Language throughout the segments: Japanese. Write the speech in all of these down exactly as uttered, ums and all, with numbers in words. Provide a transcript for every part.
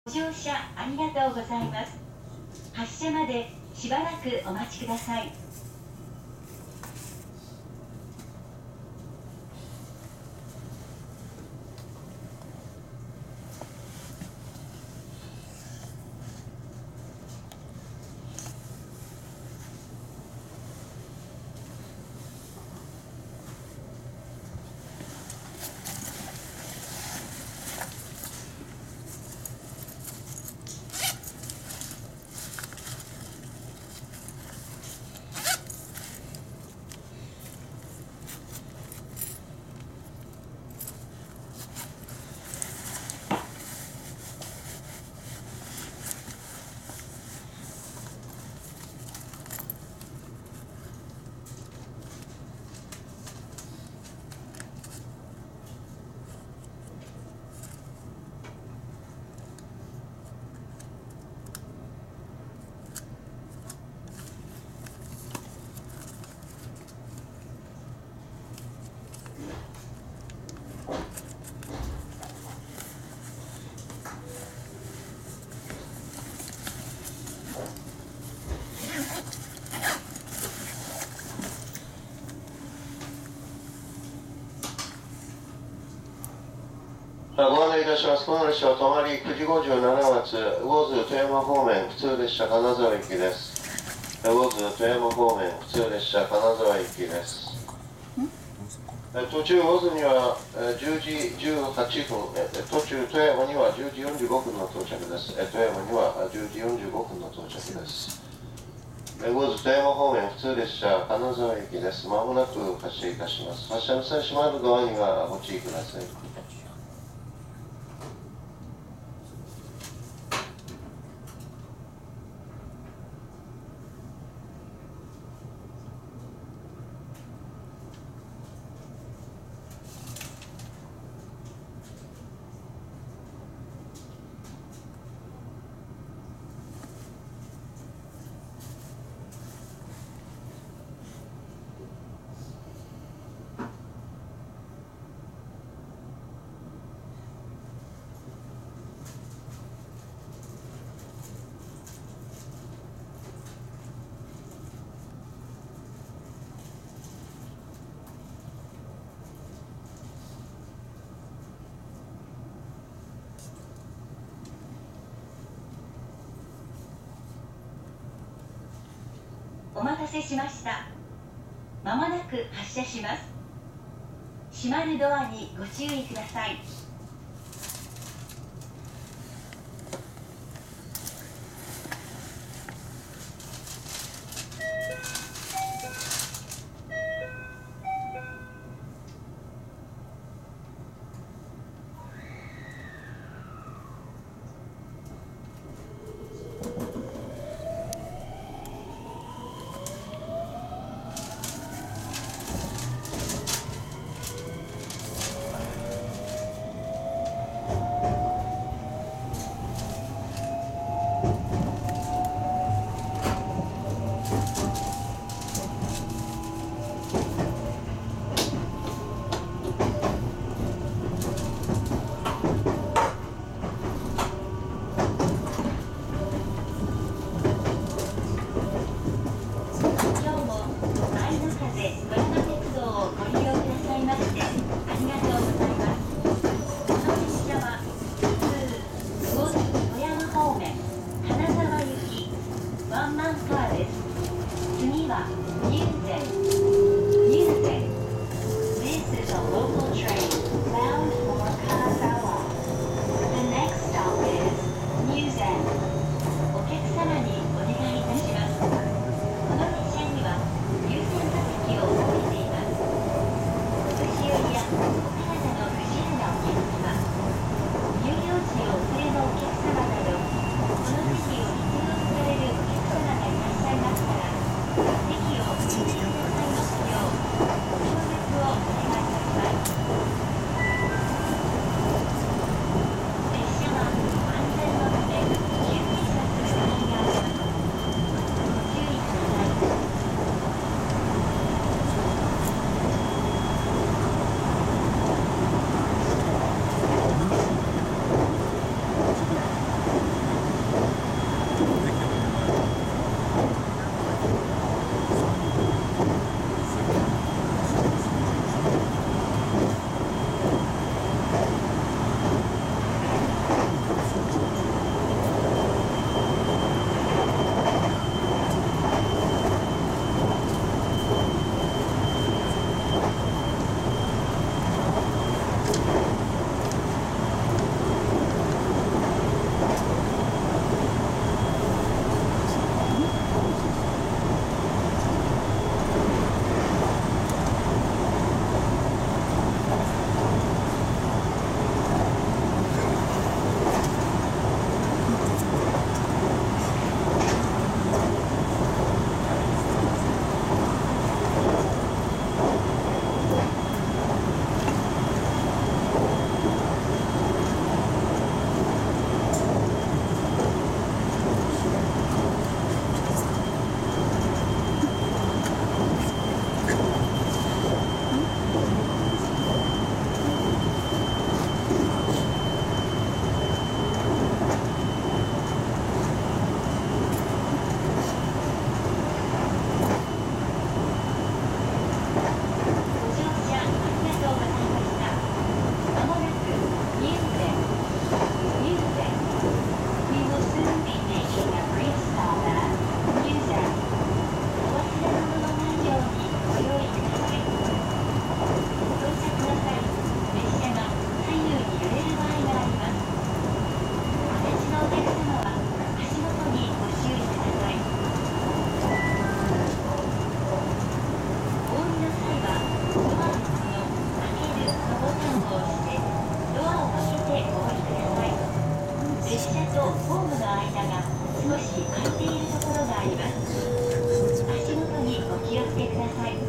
ご乗車ありがとうございます。発車までしばらくお待ちください。 ご案内いたします。この列車は止まりくじごじゅうなな発、魚津富山方面普通列車金沢行きです。魚津富山方面普通列車金沢行きです。途中魚津にはじゅうじじゅうはっぷん、途中富山にはじゅうじよんじゅうごふんの到着です。富山にはじゅうじよんじゅうごふんの到着です。魚津富山方面普通列車金沢行きです。まもなく発車いたします。発車の際、閉まるドアにはご注意ください。 お待たせしました。まもなく発車します。閉まるドアにご注意ください。 ホームの間が少し空いているところがあります。足元にお気をつけください。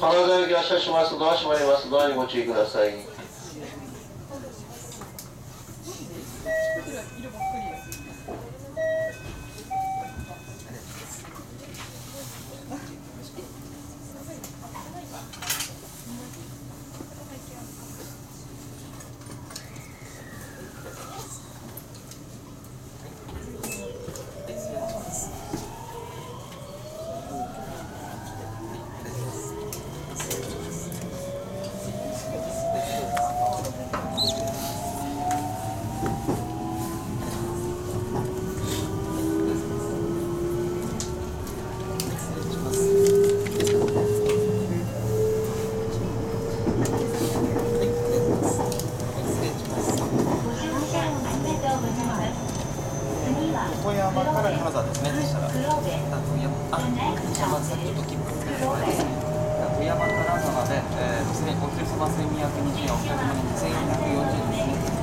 金沢行き発車します。ドア閉まります。ドアにご注意ください。 小山から金沢ですね。でしたら、富山、あ、山さんちょっと切符。富山金沢で、えー、すでにお一人様せんにひゃくにじゅうえん、お一人様にせんにひゃくよんじゅうえんですね。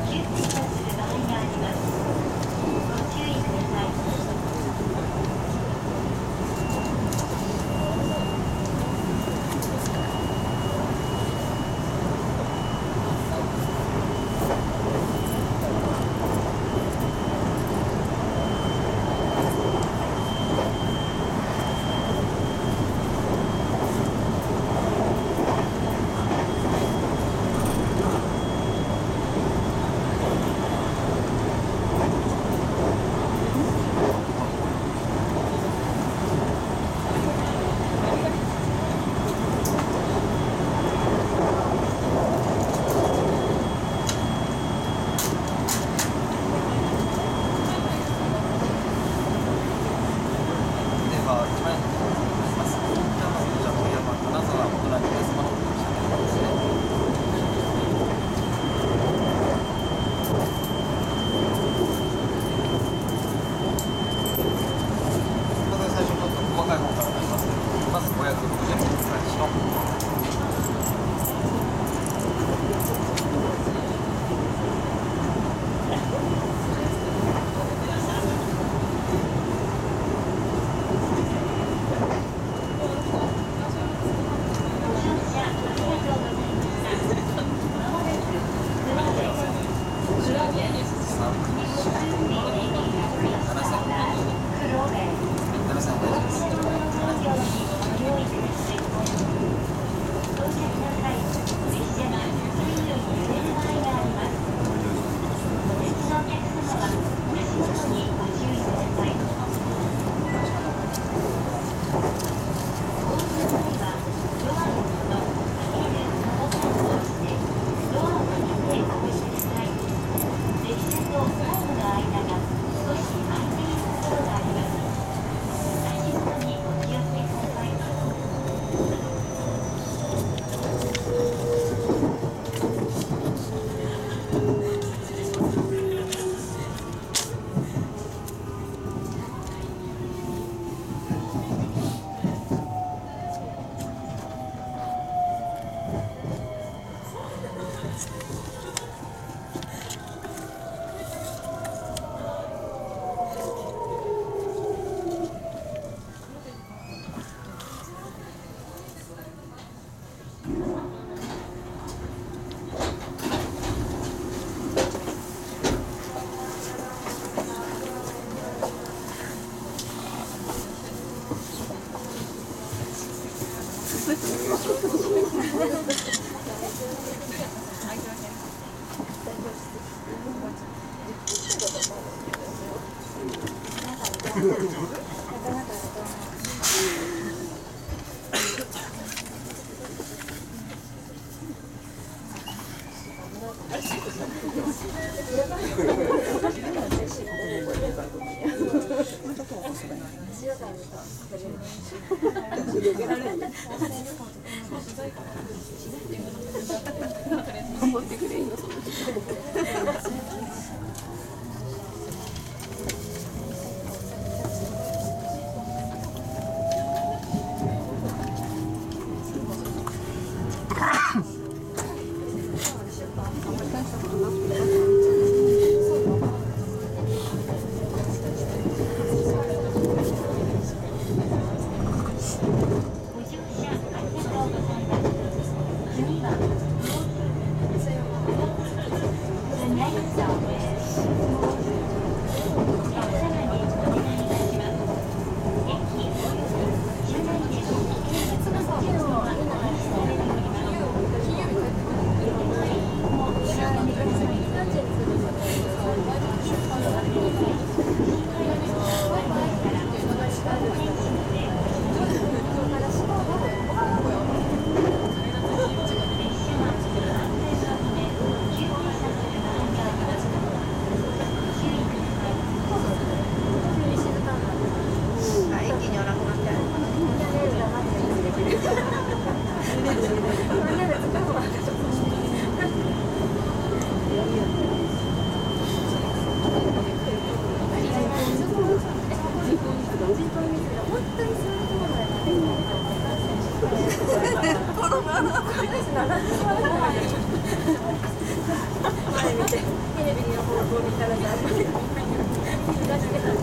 まずごひゃくろくじゅうえんお返しのご乗車ありがとうございます。 前見てテレビの方向見たらさ出してた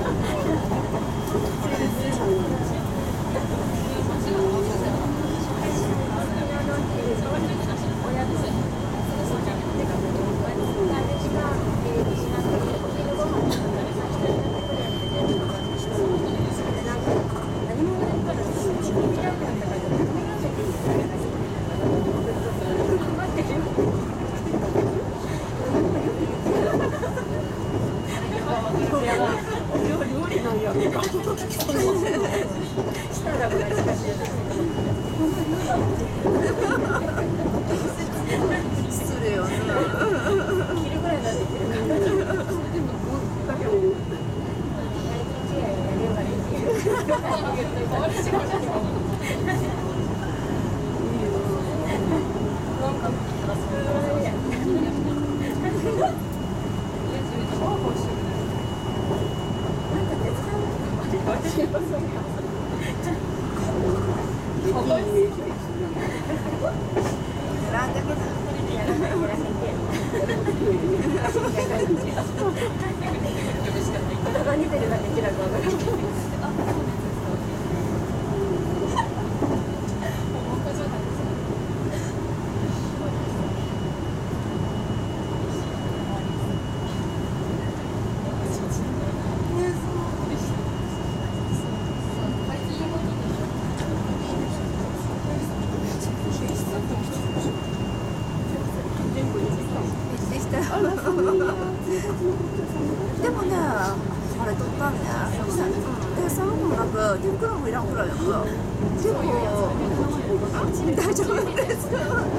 でもね、あれ取ったんね。で、さんもなく、手袋もいらんくらいだから。結構、大丈夫です。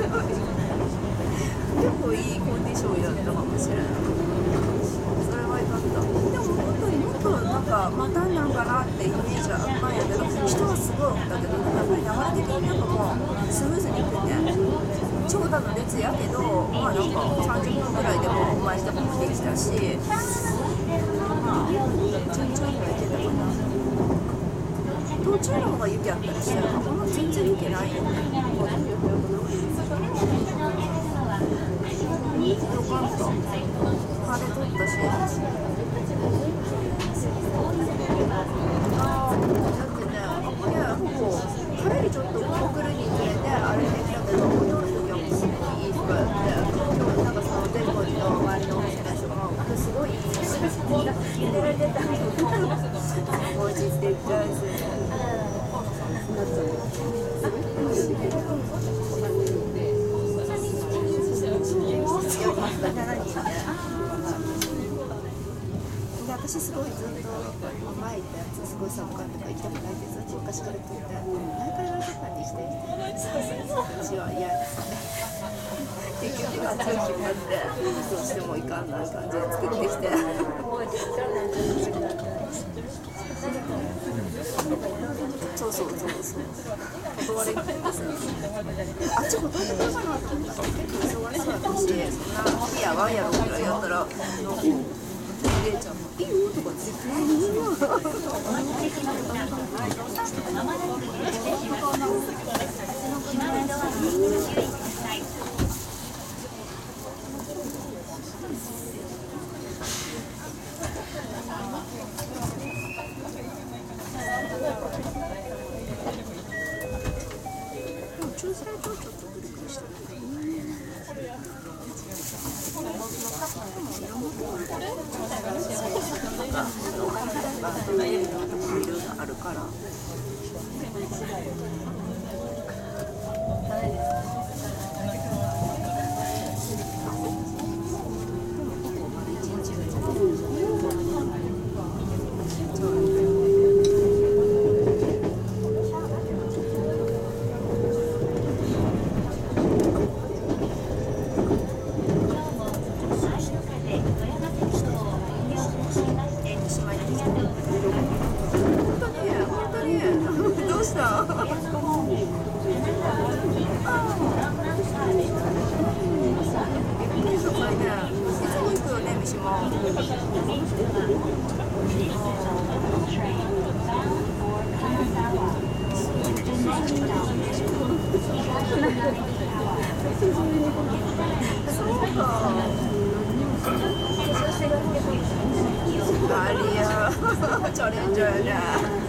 結構いいコンディションやったかもしれない。それは良かった。でも本当にもっとなんか、またなんかなってイメージはあったんやけど、人はすごい多かったけど、やっぱり流れ的になんかもうスムーズにいってね。長蛇の列やけど、まあなんかさんじゅっぷんぐらいでもお前人もできたし、まあ順調にはいけたかな。途中の方が雪あったりしたら、ほんま全然雪ないよね。よかった。晴れとったし。あー、だってね、これほぼ晴れにちょっと送るにつれてあれできたけど、夜の時はもうすごいいいとこやって、今日なんかその善光寺の周りのお店の人がすごいいいみんな寝られてたのおうちって言ってあれする私すごいずっと前行ったやつすごい寒かったから行きたくないってずっと昔から言ってて前から言われてたんにして私は嫌ですね結局暑い日もあってどうしてもいかんな感じで作ってきてそうそうそうそう断れるんですよあっち断れたかなと思ったら結構忙しそうだったしそんな日やわんやろぐらいやったらレイちゃんもいいよとかって言っていいよ駐車場ちょっとぐるぐるしてるあるから。 そうか。ありや、チャレンジャーやね。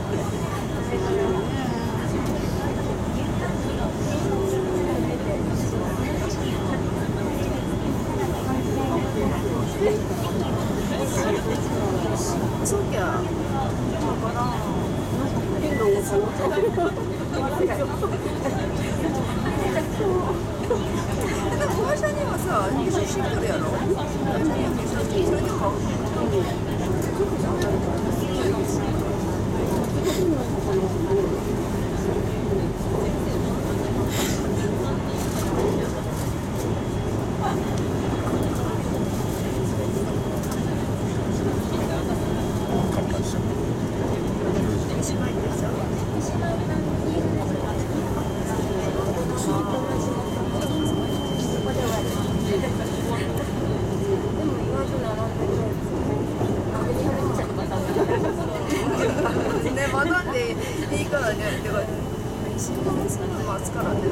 そうきゃ。わからん。でも会社にはさ、化粧してくるやろ。会社には化粧してそれで買う。ね、学んでいいからね。てか、一番するの待つからね。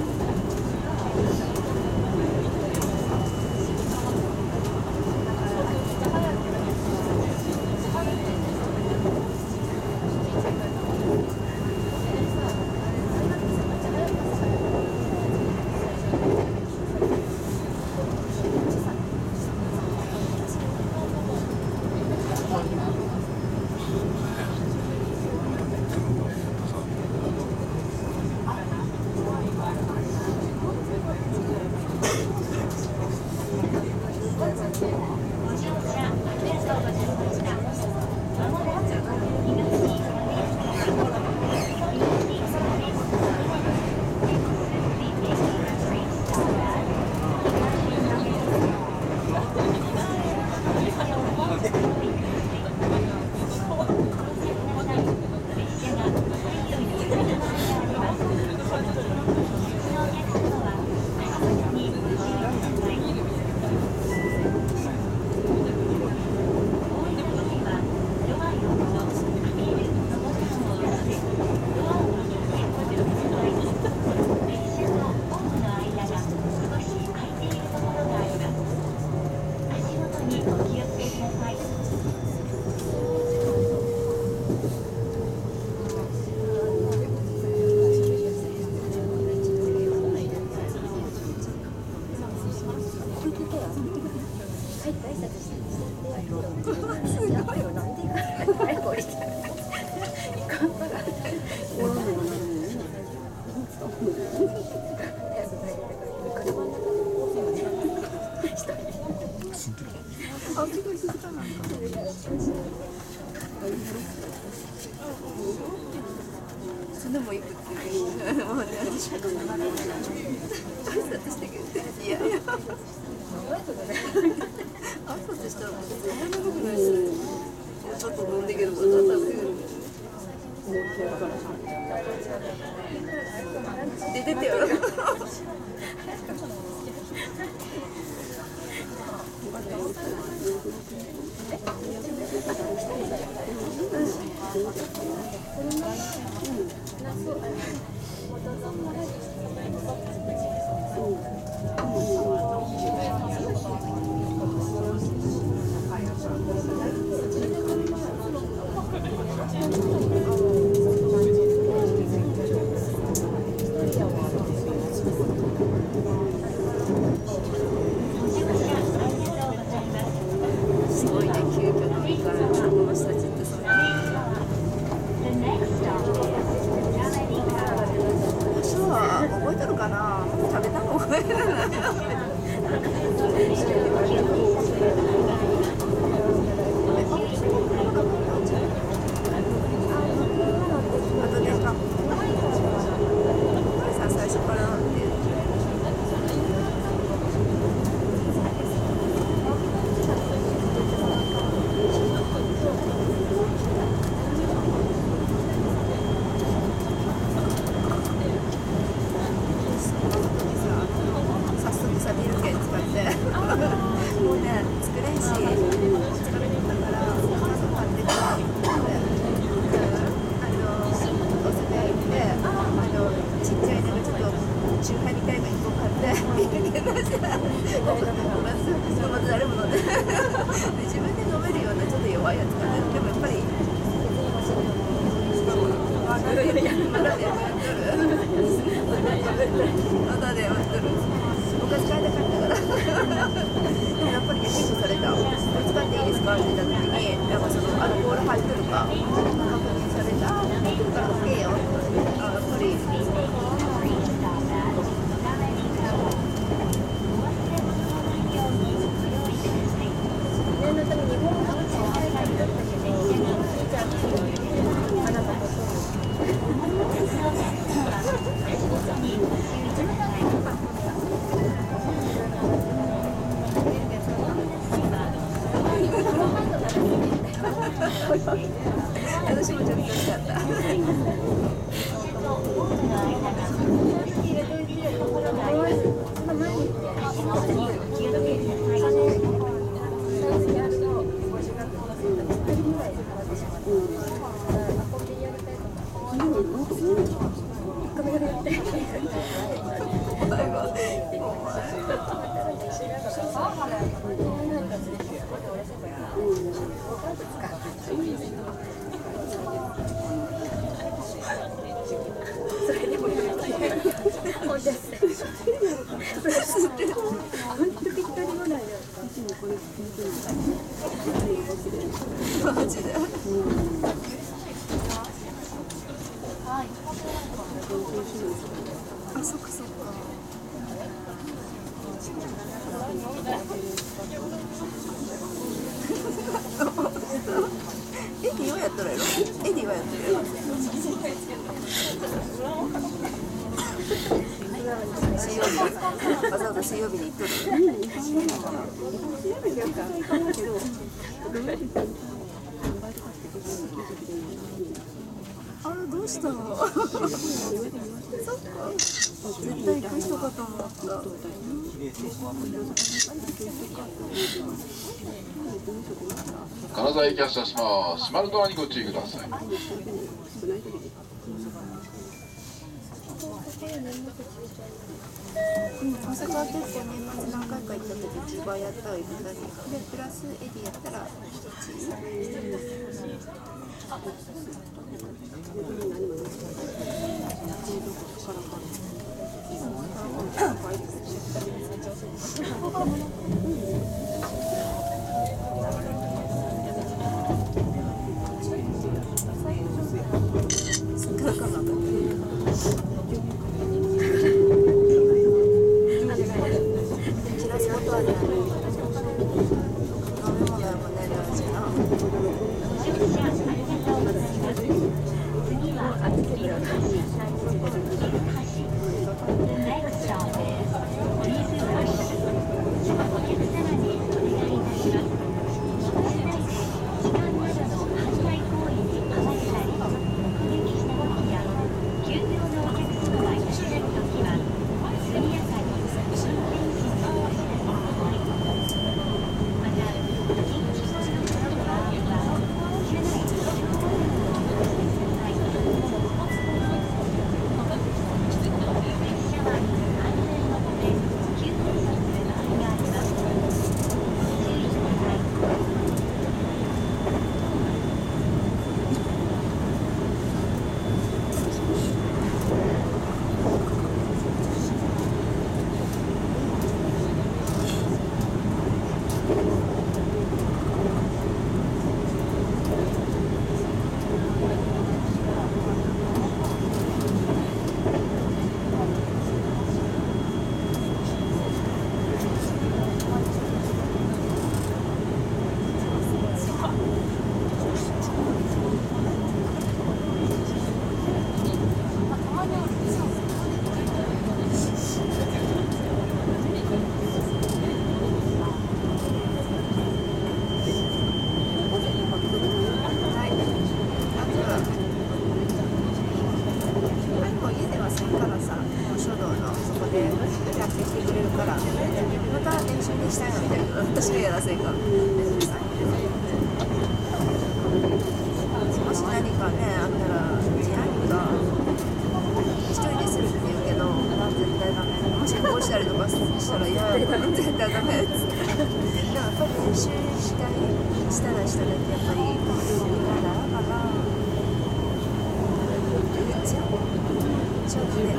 そんでも行くっていう。もうね、私挨拶してくれて。いやいや。挨拶したらもう全然長くないです。ちょっと飲んでけど、また食べる。で出てよ。すごいね、究極のいいからこの人たちってそう。そうは覚えてるかな。食べたの覚えてない。あとですか。さあ最初からなんて。早速さビール券使って。 チューハイみたいなのいっこ買ってビール券出したらまず誰も飲んで自分で飲めるようなちょっと弱いやつかね。でもやっぱりまだでやってるまだでやってるお菓子買いたかったからでもやっぱりね、結構された。これ使っていいですかって言った時に、なんかそのアルコール入ってるか確認された。だから OK よ。あ、やっぱり念のため日本語のチャーハンだったけど、じゃああなたも私もちょっと欲しかった。マジで。あ、そっかそっか。エディはやったらやろ。エディはやってるやろ。水曜日、わざわざ水曜日に行っとる。あれどうしたの？そっか。絶対行く人かと思った。 金沢駅発車します。閉まるドアにご注意ください。 うん、大阪は結構年末何回か行った時じゅうばいやったら行ったりで、プラスエディやったらひとつ。私がやらせんか。もし何かねあったら自愛が一人でするって言うけど、絶対ダメ。 したら嫌やから絶対ダメっつってでもやっぱり練習したりしたらしたらってやっぱりいいからかな言っちゃうちょっとね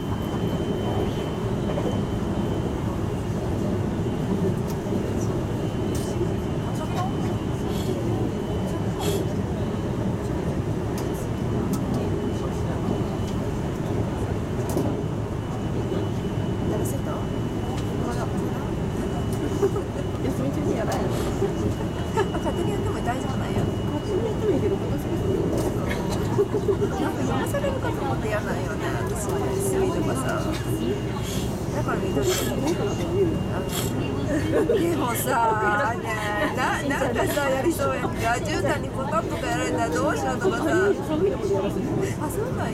でもさ、ね、な, なんかさ、やりそうやんか、絨毯にポカポカやられたらどうしようとかさ、あ、そうなんや。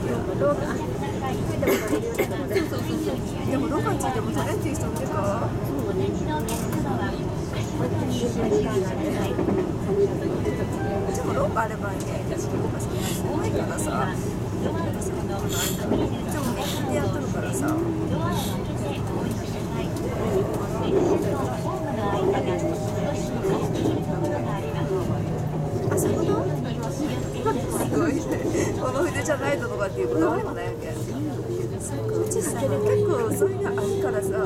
でも、ロカンチでも取れっていう人もいるか。でも、ローカあればいいね。ローカそんなに多いからさ、でも、めっちゃやっとるからさ。あ、そういうこと？すごいね。この筆じゃないととかっていうことはでもないわけ。うちさ、結構それがあるからさ。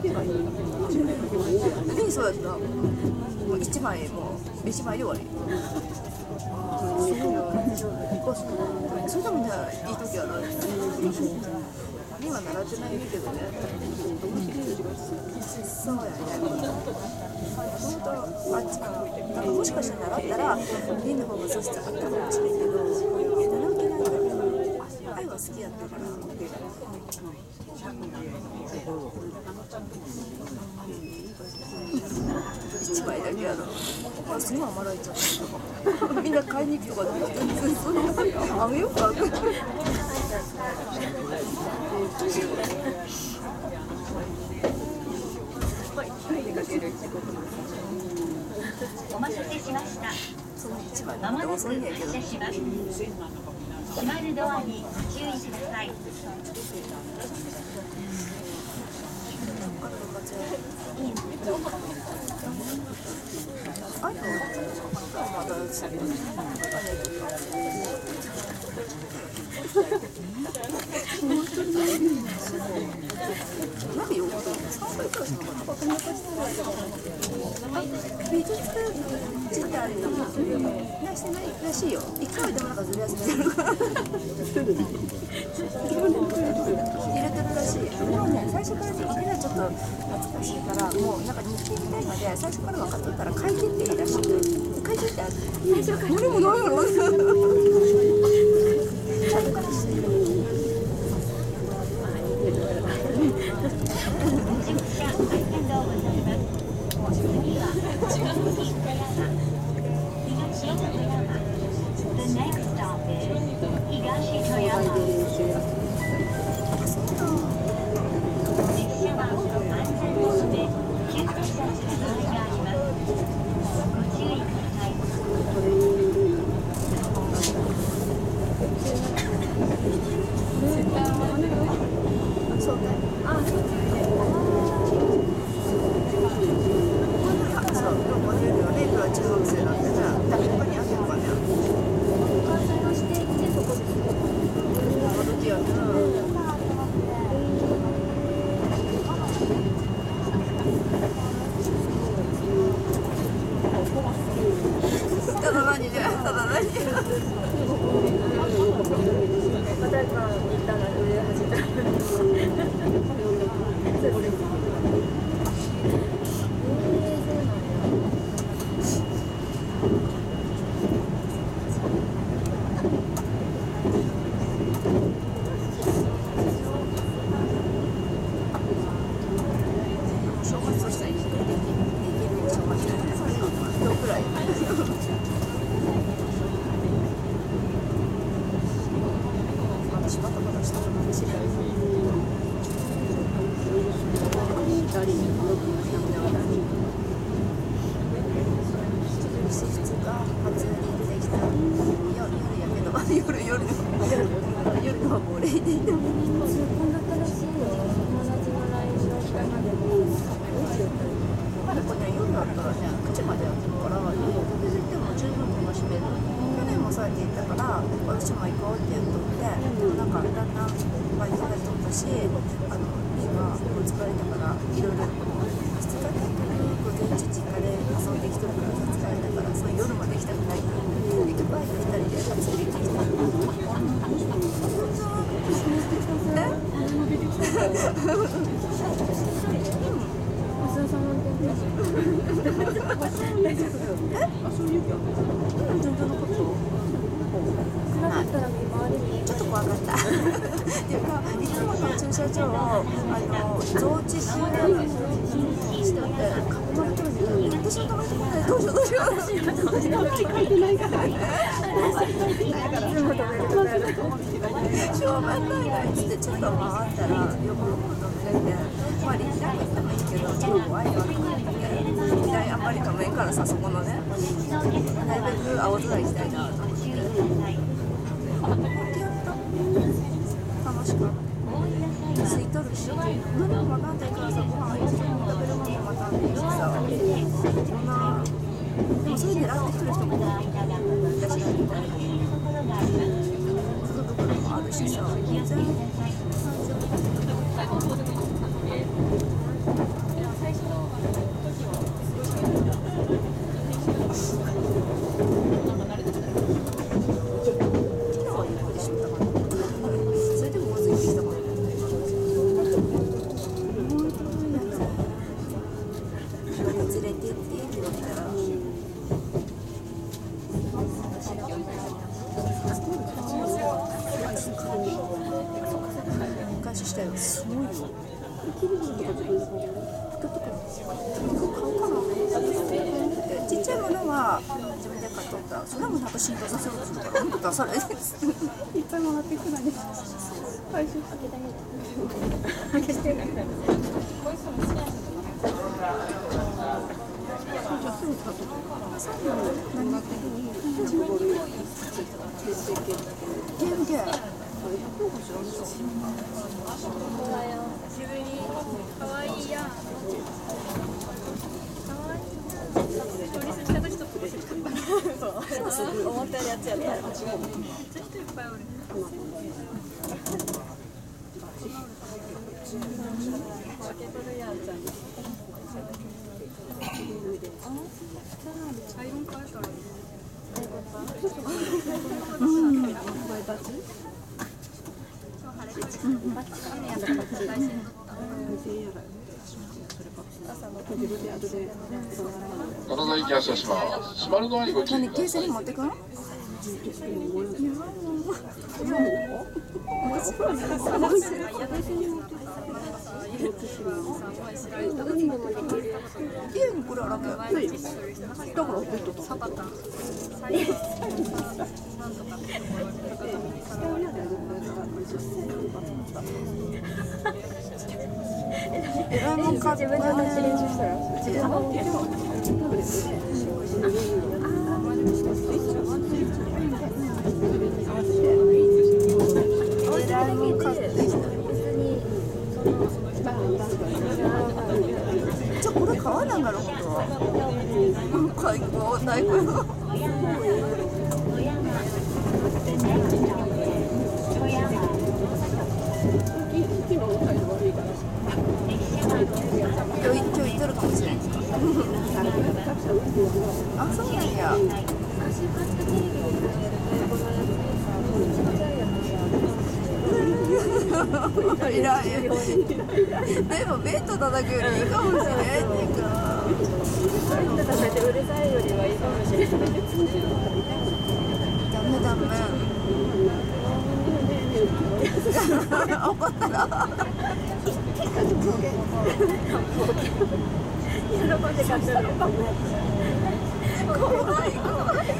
何そうやった？もう一枚もう一枚で終わり。それでもね、いい時はなる。今習ってないけどね。そうやね。本当あっちかなんかもしかしたら習ったらリンの方が素質あったかもしれんけど、習ってないから愛は好きやったから。一枚だけやろ。あ、すごい余られちゃった。みんな買いに行くとかでも全然そんなあげようか。 お待たせしました。 その一枚まもなく発遅いんやけど。 車します。閉まるドアにご注意ください。 あとまだなんでよくさんかいくらいしなかった美術自体のなしてないらしいよ。いっかいでもなんかずる休みになるから入れてるらしい。でもね、最初から入れるのはちょっと懐かしいからもうなんか日記みたいまで最初から分かってたら書いてっていいらしい。書いてってある。無理もないやろ。ちゃんとからしてる。夜のはもうレイでいてもこんな新しい友達の ライン の人こね、夜だったらね、くじまでやってるから、夜食べずっても十分楽しめる。去年もそうやって言ったから、私も行こうって言っとって、でもなんかだんだんバイト始まったし、あの今お疲れだからいろいろふつかかん午前中実家で遊んできとるから疲れたから、そういう夜まで行きたくない。結局バイトふたりで遊んできてきた。ちょっと怖かった。っていうか、いつもの駐車場をあの増地するしておいて囲まれてるんですよ。私のためにどうしようどうしよう。私のために書いてないから。いつも止めるとかやると思ってしょうがないなっつってちょっと回ったら横のこと止めて、まあ立体行ってもいいけどちょっと怖いよと思って立体あんまり止めんからさ、そこのねなるべく青空行きたいなと思って。楽しかった。空いとるし、何も分かんないからさ、ご飯一緒に食べるものもまたあるしさ、こんな、でもそれ狙ってきてる人もいる。私らみたいに福袋もあるしさ、全然したよ。すごいよ。ちっちゃいものは自分で買っとった。それもなんか浸透させようとするから、本当出さないです。いっぱいもらってくるね。回収開けてない。ゲームゲーム。かわいいやん。そう思ったやつやった。めっちゃ人いっぱいおる。アイロン変えたらいい。 金沢行き発車します。閉まるドアにご注意ください。 ケースに持ってくん？家にこれあらけ。だからベッドと。サバタン。えらいもん買って自分で練習したら。えらいもん買ってきた。じゃこれ買わないから本当は。買いこう大根。今日今日行ってるかもしれないですか。あ、そうなんや。いらんよ。でもベッド叩くよりいいかもしれんっていうか。ベッド叩いてうるさいよりはいいかもしれない。ダメダメ。怒ったら。喜んで買ってる。怖い怖い。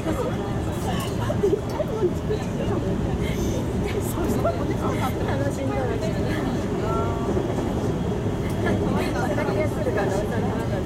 楽しんだらけど。これだけやってるから歌の花だって。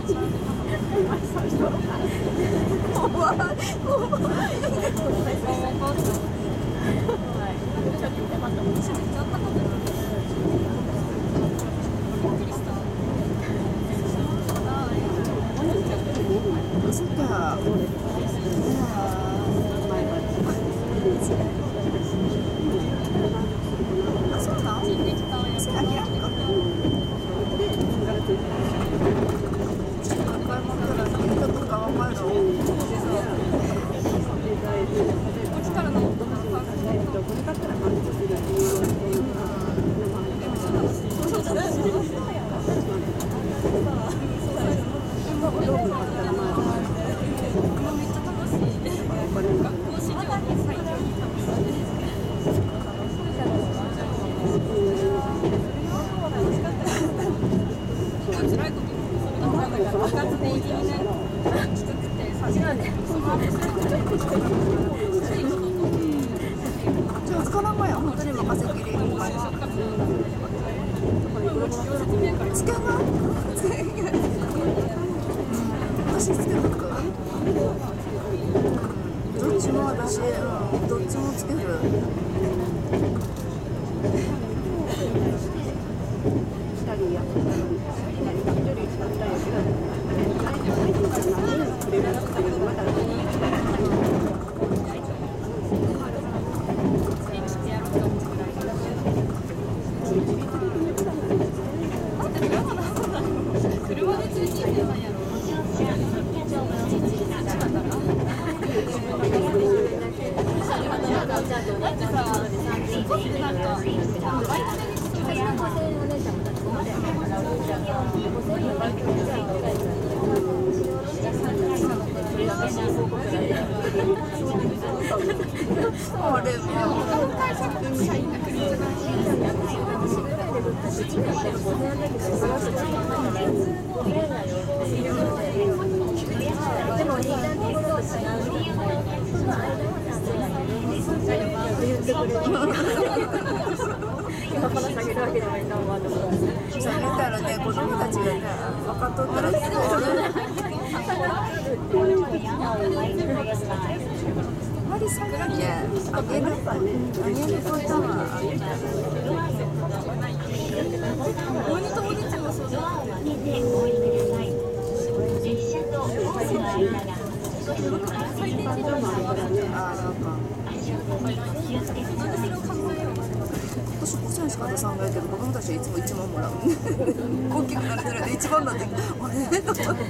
怖い怖い。 そっか。あ、そうなの？それ諦めか。買い物から見たとかわかるの？じゃあ使わんまや本当に任せっきり。つけな？つけな？私つけなく。どっちも私、うん、どっちもつける。あれも今から下げるわけじゃないと思うと思う。 下げたらね、子供たちがね、分かっとったらすごい。あまり下げるね、上げる、上げることは上げたい。 鬼とおじちゃんがそうだ。 列車とホームの間が少しずつ開いていますので、 あ、なんか。 足元に気をつけてください。 私ごせんしか出さんがいけど、子供たちはいつもいちまんもらう。大きくなるぐらいでいちまんだって、あれとか。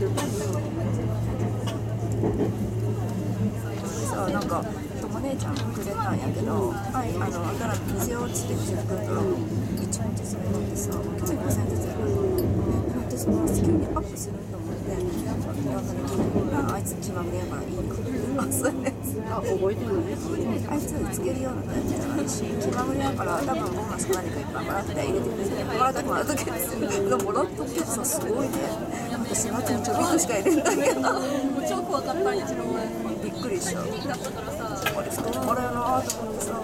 さあ、なんか友姉ちゃんくれたんやけど、はい、あの、あんたら水落ちてきてくるといちまんずつもらってさ、去年ごせんずつやるの。なんでその急にアップすると思って、あいつ気まぐれやからいいよ。あ、そうやね。 あ、覚えてるのね。 あいつつけるようなタイプじゃないし、気まぐれやから多分ボーナスか何かいっぱいもらって入れてくれて、もらったもらったけど、もらったけどさ、すごいね。私あとにちょびっとしか入れんだけど、 もう超怖かったんや、一番前。 びっくりした。 だったからさ。 あれ人もらえなと思ってさ、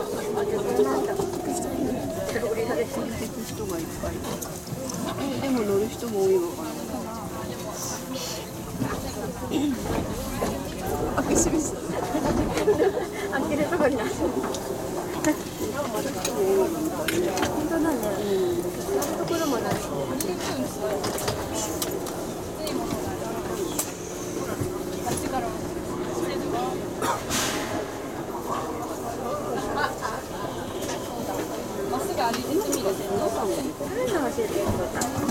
人がいっぱい。でも乗る人も多いのかな。 あ、びしびし。 開けるとこになる。 本当だね。 ところもない。まっすぐ歩いてみる。どうかも。誰の教えてくれた。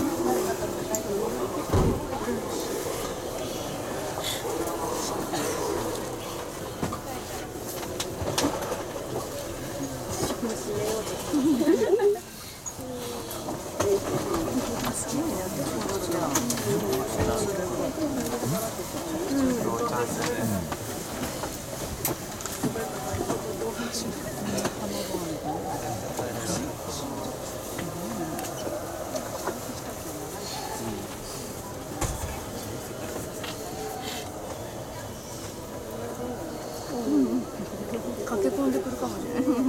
駆け込んでくるかもしれない。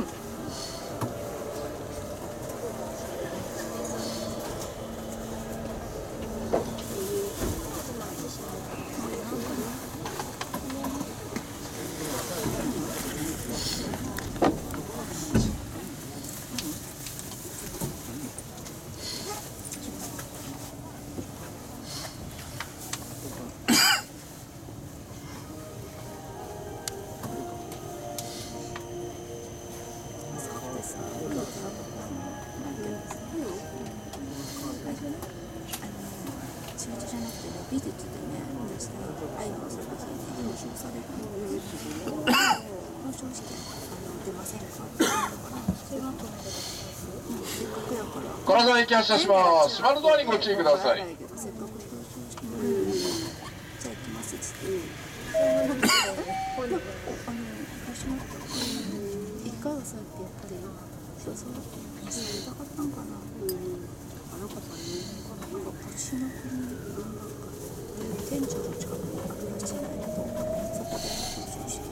張してあの出ませんかって言うからそれは取って、うん、せっかくやから金沢駅発車します。閉まるドアにご注意ください。 せっかく表彰式の、うん、じゃあ行きますっつって、うん、あの私も一回はそうやってやってそうそう痛かったんかな、うん、あの方ねなんか星の国文学館店長の近くにあるらしいんだけどそこで表彰式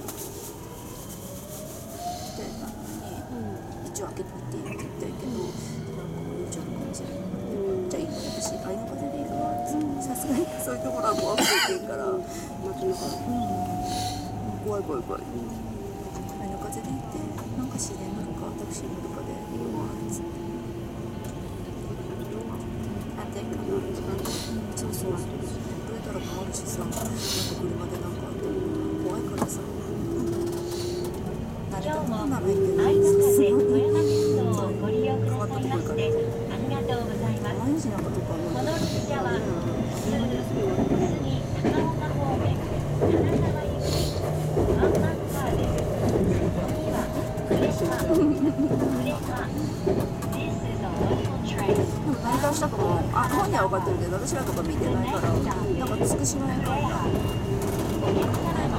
してたのに、うん、一応開けといてって言ったけど、うん、なんかもうちょっとかもしれない、うん、じゃあ行く私愛の風で行くわってさすがにそういうところは怖くていけんから街の風、うん、怖い怖い怖い、愛の風で行ってなんか自然乗るかタクシー乗るかでいいわっつって安定かな、うん、そうそうそう触れたら変わるしさなんか車でなんか怖いからさ慣れたことならいいけど愛の風すごい富山鉄道をご利用くださいましてありがとうございます。 毎日なんかどっかこの列車は普通次高岡方面金沢行きワンマンカーです。次はクレカクレカ This is a local train。 でも何回したかもあ本には分かってるけど私らとか見てないからなんかつくしの辺から北に行くに行ったら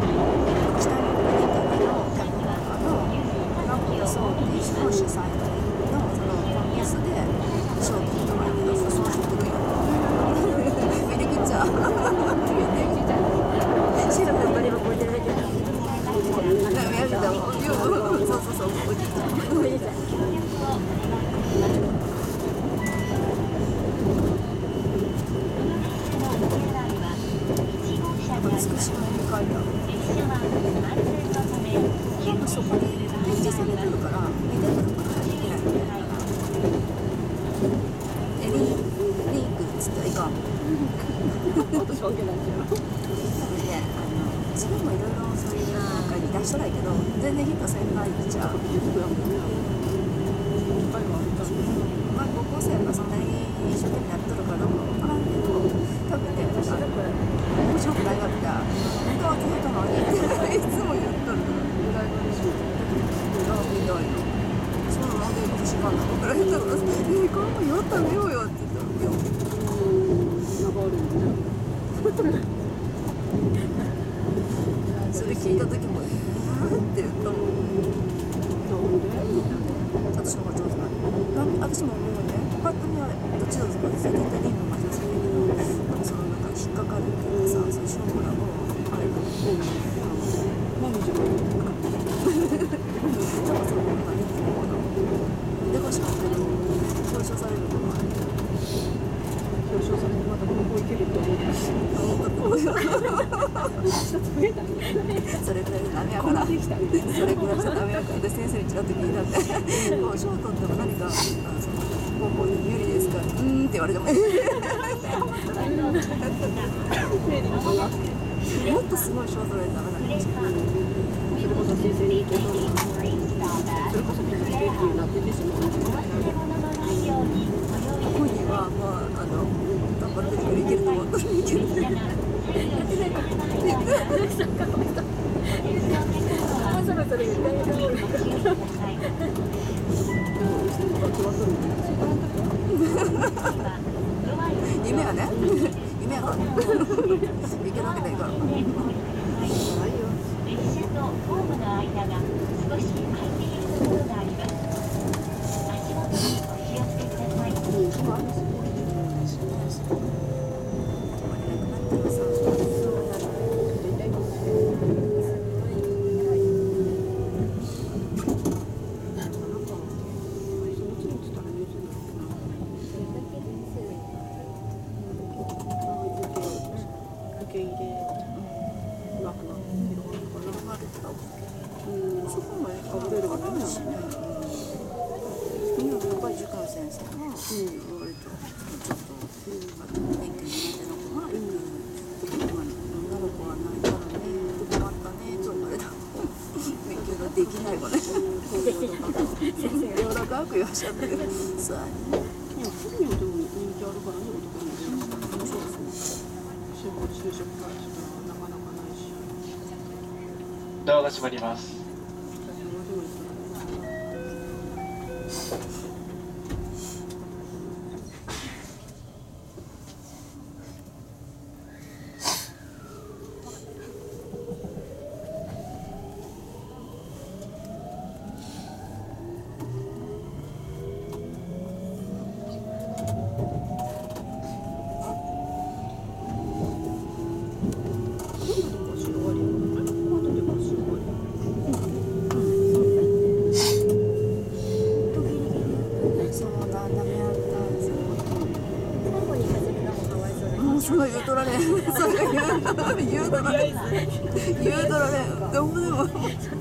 なんかそう少子さんのそのニュースでショートとかに出すそうしてくるよめでくっちゃめでくっちゃシェルのバリバコ置いてるだけだ見上げたもんそうそうそうおじいちゃんおじいちゃんつくしの辺に書いてあるなんかそこで展示されてるから見てくるからいけないみたいなえリーリークっつったらいかん多分ねあの自分もいろいろそういう中に出したらいいけど全然ヒットせんないっちゃまあ高校生がそんなに一生懸命やっとるかどうかわからんけど多分ね私面白くないわけだ本当はずっと何っていつも言っとる裏返しみたいなそんななんで欲しかんのくらい言ったら「えこのよっためようよ」って言ったら「いやそれ聞いた時も「えー」って言ったもん私の方が上手なの私も思うねパッと見はどっちだとか絶対リーのマジでするけどなんかそのなんか引っかかるっていうかさそういうショーコラもあれだもん何時間なんかそういうのがいいっていうのかなで欲しかったけど表彰されるのもあれ表彰されてまたここ行けるって思ってそれくらいダメやからそれくらいじゃダメやからで先生にちらっと聞いたんでもう賞取っても何かあその高校に有利ですかうーんって言われてももっとすごい賞取られたら何かそれこそ先生にそれこそ先生になっててしまう本人はまああの頑張ってるからいけると思ったらいけるって言ってないかって言ってそろそろ言ってあげた方がいいか夢はね夢やからねいけるわけないから列車とホームの間が少し空いているところがあります。足元にお気をつけください。 そこまでかぶれるわけないしね。今やっぱり塾の先生が割とちょっと勉強苦手な子が行くところが女の子はないからね困ったねと言われた勉強ができない子ね先生が柔らかく言わしゃってさあねいやすぐにでも人気あるからね男の子そうですね就職からちょっとなかなかないしドアが閉まります。 ユードラでユードラでどこでも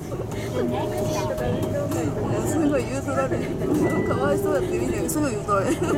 すごいユードラでかわいそうやって見てすごいユードラで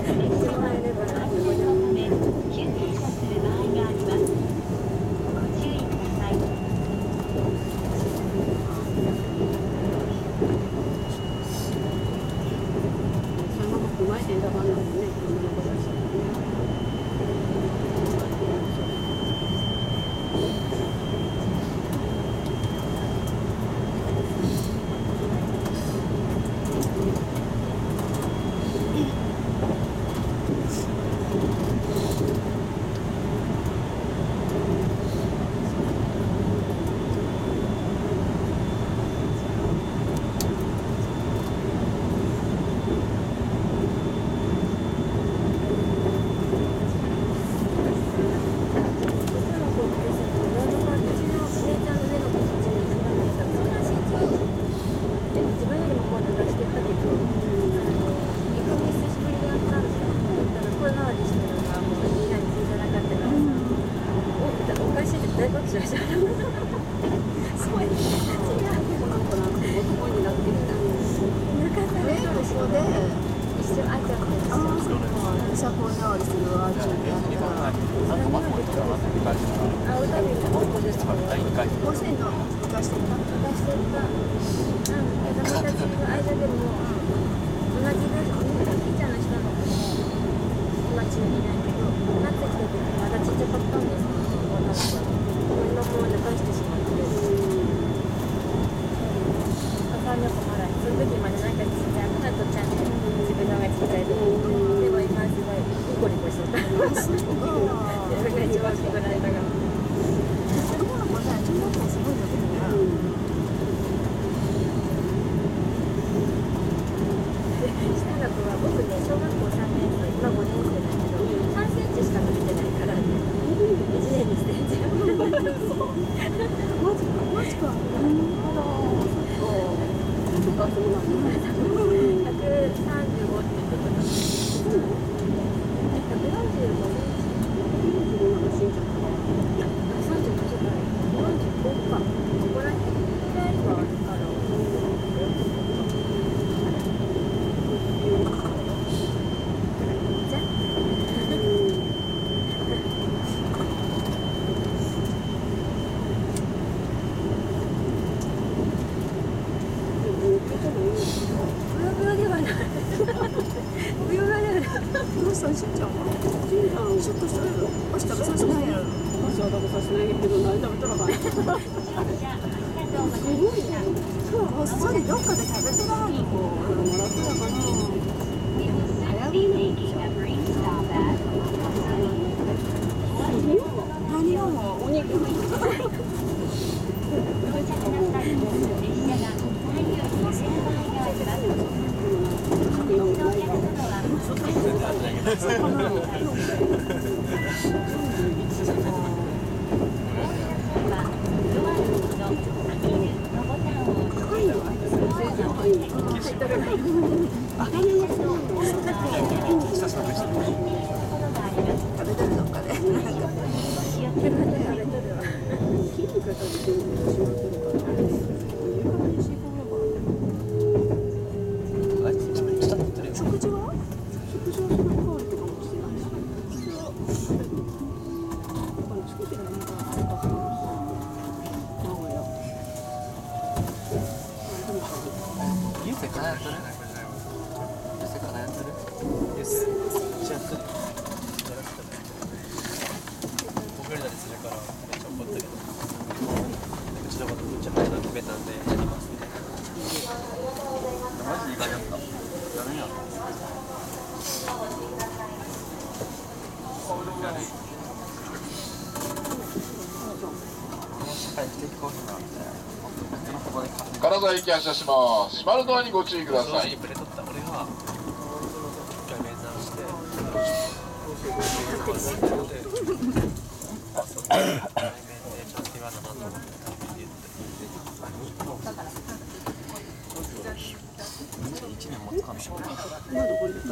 金沢行き発車します。閉まるドアにご注意ください。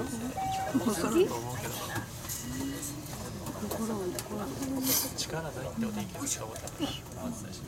力ないでも電気使うボタンを合わせたし。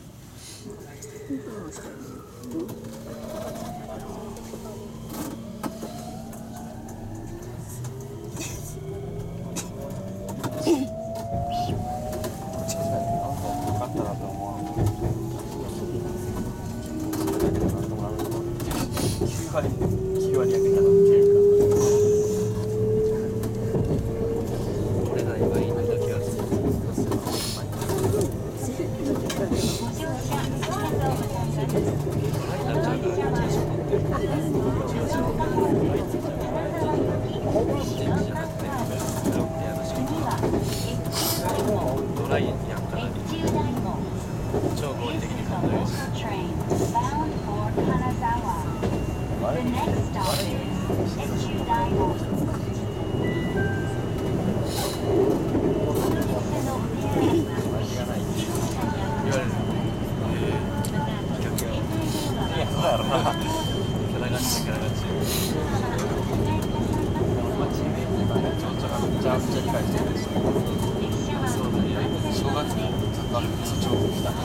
ドライやんかなり超合理的に考えるし。言われる。いや、そうやろな。キャラ勝ち、キャラ勝ち。チーム今ね、ちょちょがめちゃくちゃ理解してるし。そうだね。正月にサッカー部そっちを来た。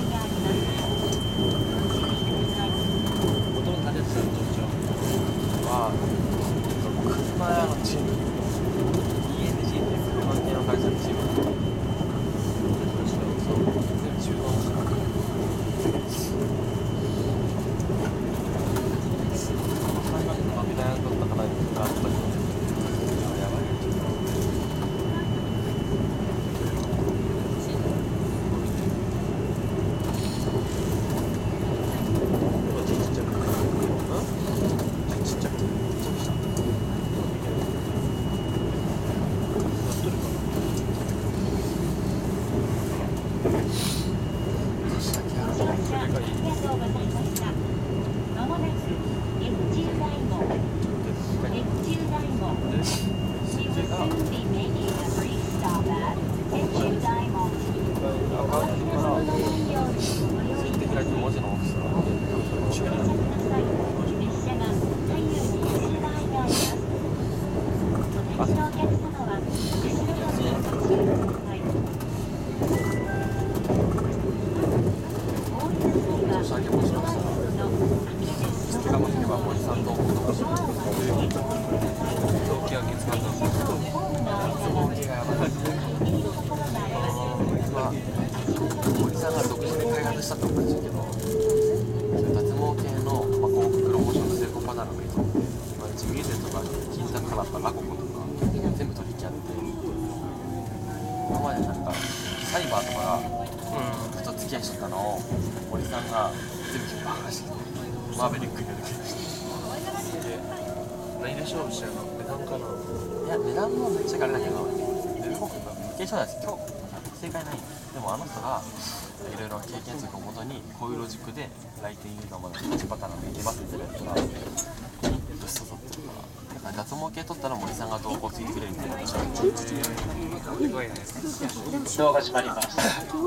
元々何やってたの、ちょちょは、車屋のチーム。イーエヌジー っていう車系の会社のチーム。そう、全部中東の人。メダル取ったからがあったけど、やばいよ。ちっちゃく。うん？ちっちゃく。ちっちゃく。やっとるかな。どうしたっけやろう。それがいい。森さんが独自で開発したってことらしいけど、脱毛系の、まあ、広告プロモーションの成功パターンの映像って今うちミューゼとか金沢からったラココとか全部取り引きあって、今までなんかサイバーとかがずっと付き合いしとったのを森さんが全部引っ張らしてマーベリックにやるけど何で勝負したの？値段かな？ いや、値段もめっちゃあれだけど、で僕が無形商なんです今日正解ないんです。でもあの人がいろいろ経験則をもとにこういうロジックでライティングのまだはちパターンができますって言ってるやつがどし刺さってるから、だから脱毛系取ったら森さんが投稿ついてくれるみたいな。すごいね。 動画閉まります。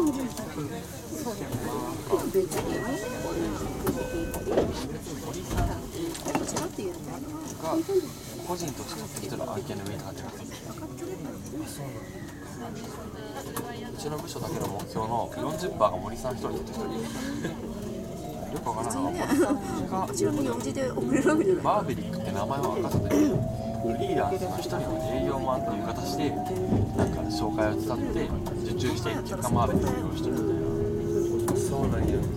が個人として取ってきてる案件の上に立ってるんですよ。うちの部署だけの目標の よんじゅっパーセント が森さん一人と一人よくわからんな。 こちらによじで送れるわけじゃない。 バーベリックって名前は明かさずにリーダーの一人の営業マンという形でなんか紹介を伝って受注して結果マーベリックをしてるみたいな。 そうなんや。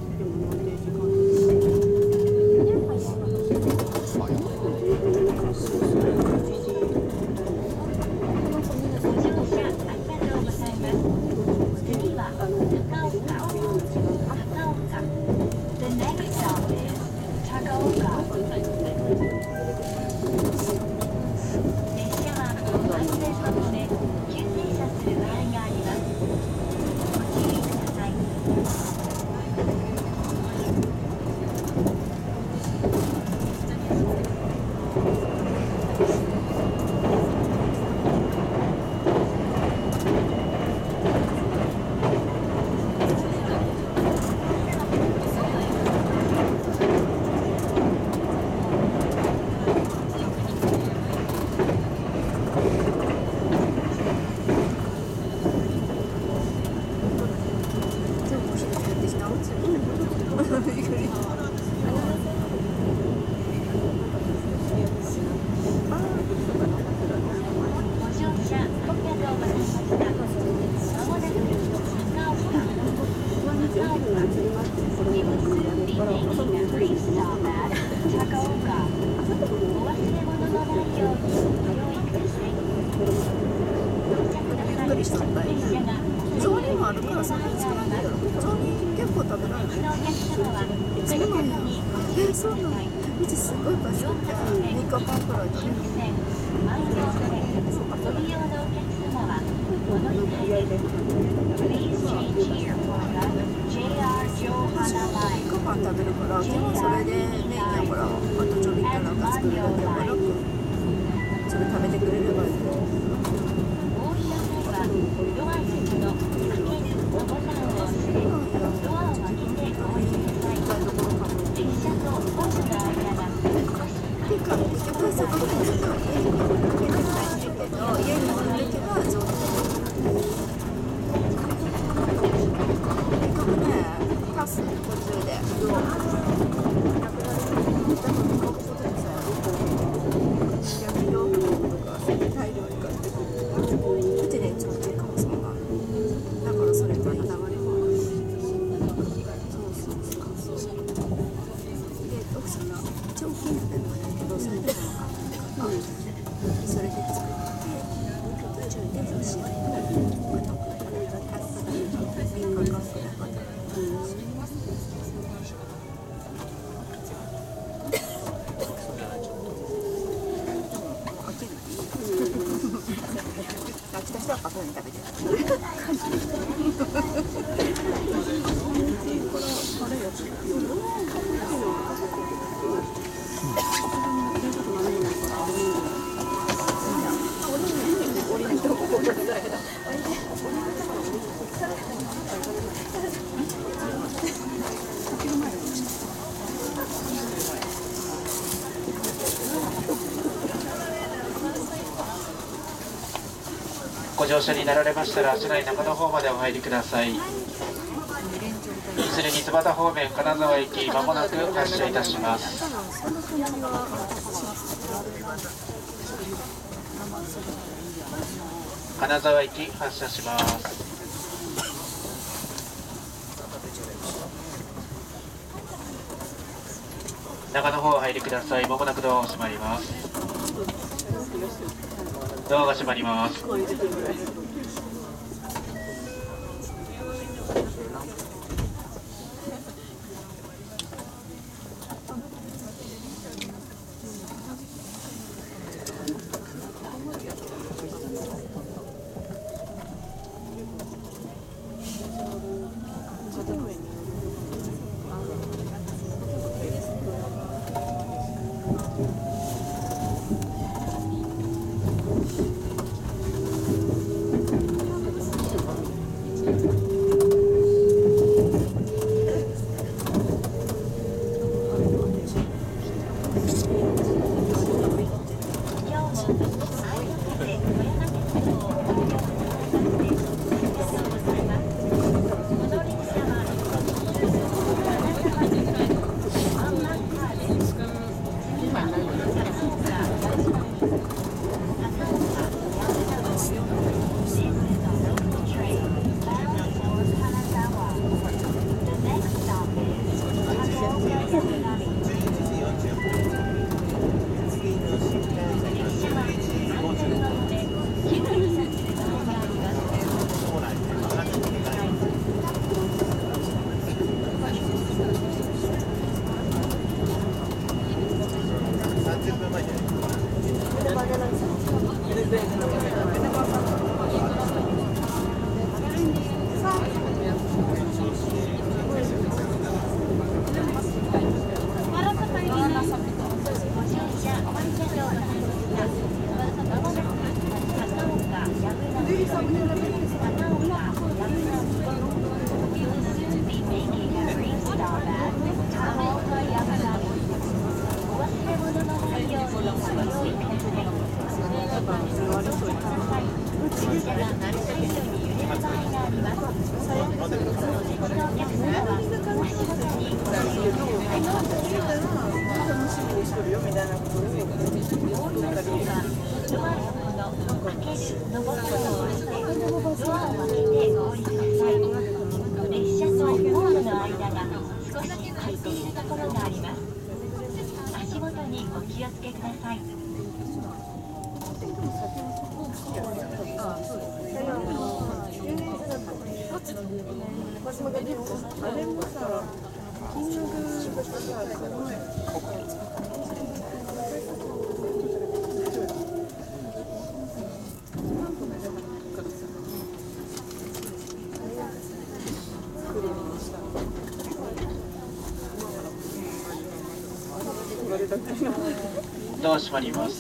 ごくりしとったり雑煮もあるからそんなに少ないけど雑煮結構食べられるそうなんやえそうなんやうちすごいバスケみっかかんくらい食べるみっかかん食べるから基本それでメインやからあとちょびっとなんか作るだけやからそれ食べてくれればいいご乗車になられましたら車内中の方までお入りください。いずれに津幡方面金沢行きまもなく発車いたします。金沢行き発車します。中の方お入りください。まもなくドアを閉まります。ドアが閉まります。 列車とホームの少し空いているところがあります。足元にお気をつけください。 あれもさ、金額がさ、すごい。 ドア閉まります。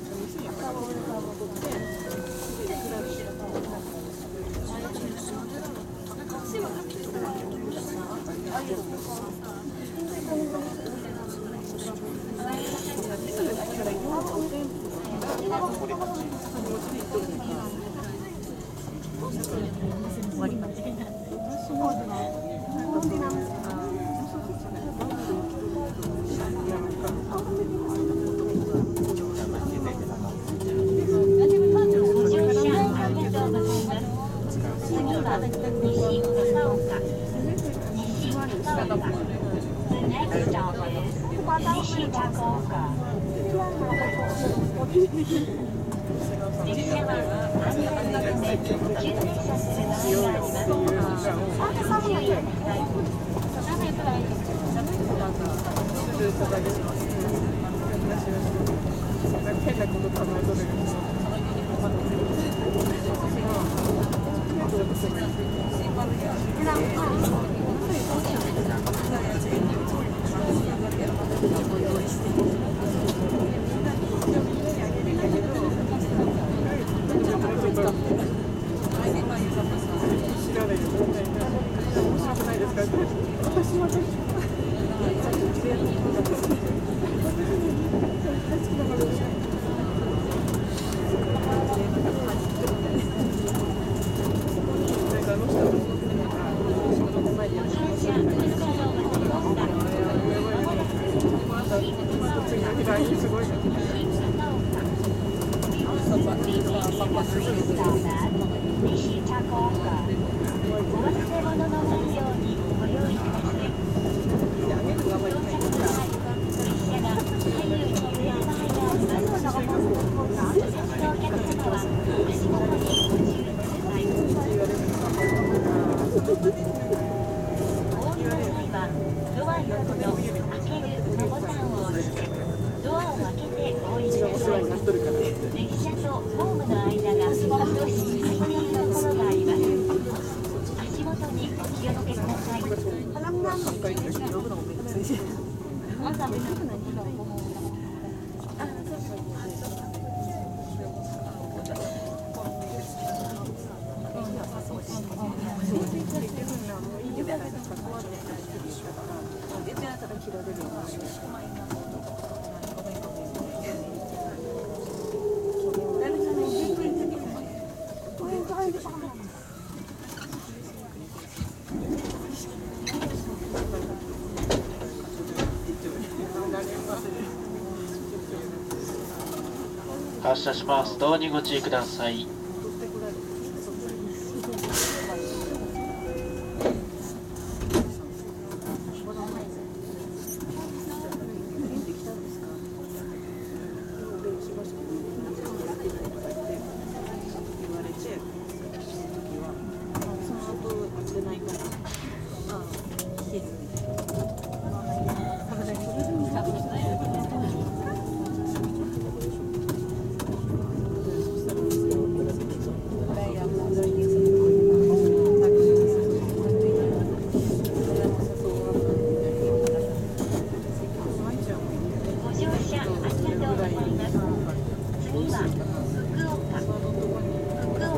発車します。ドアにご注意くださ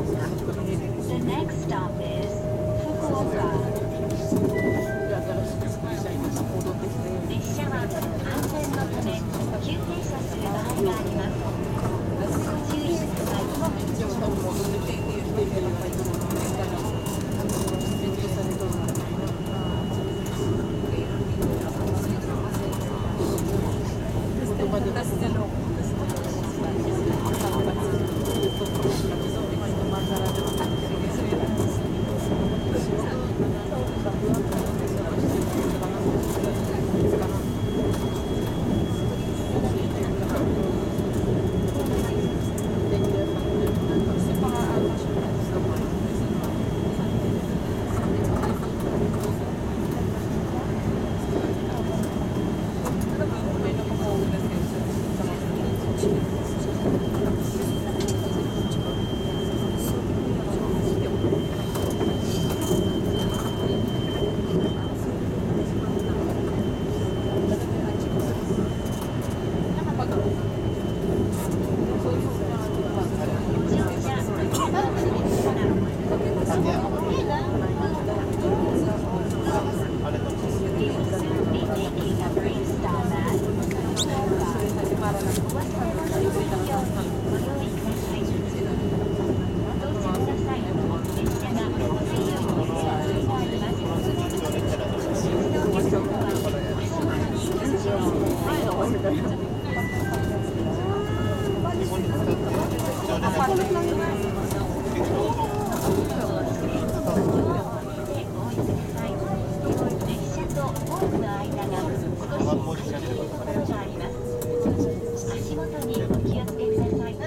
い。The next stop is Fukuoka. ホームの間が少し空いているところがあります。足元にお気をつけください。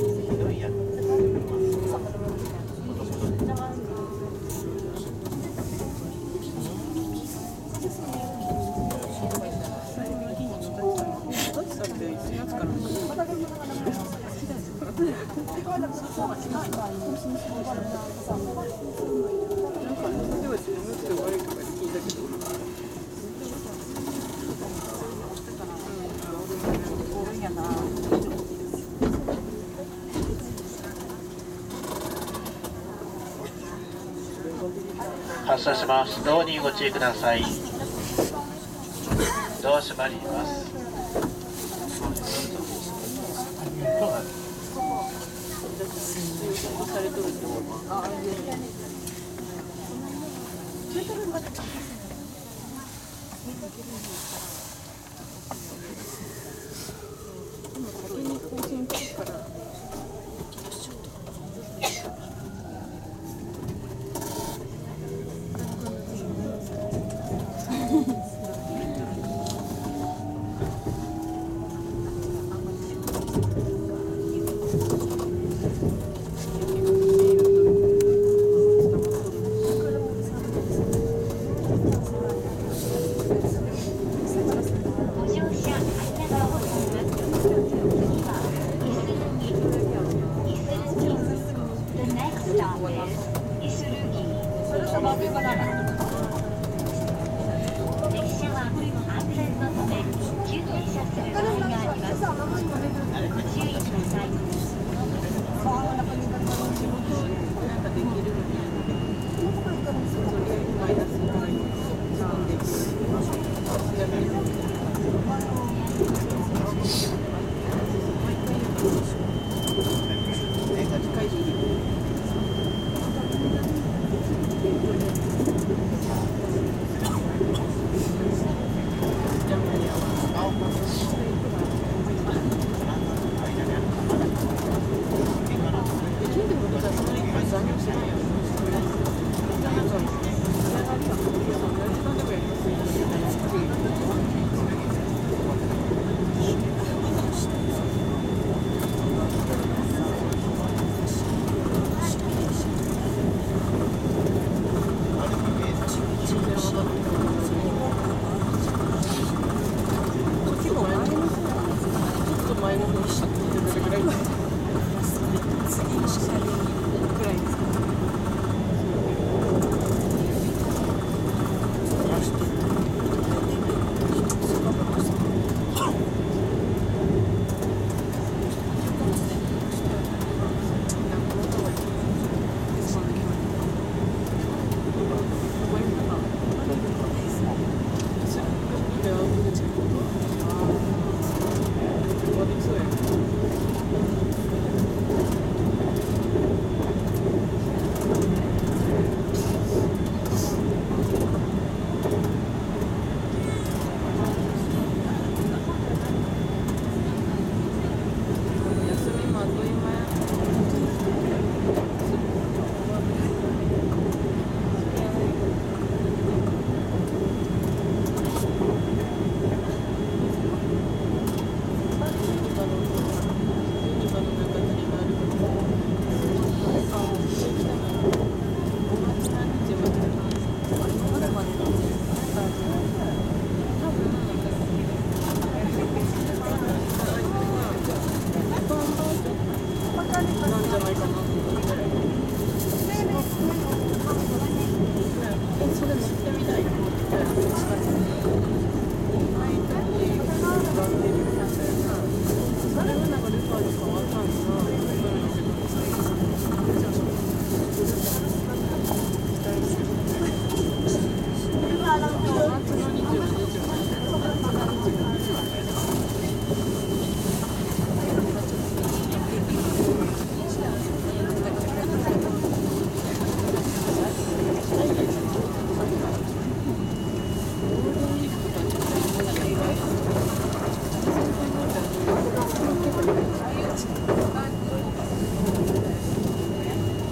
発車します。ドアにご注意ください。ドア閉まります。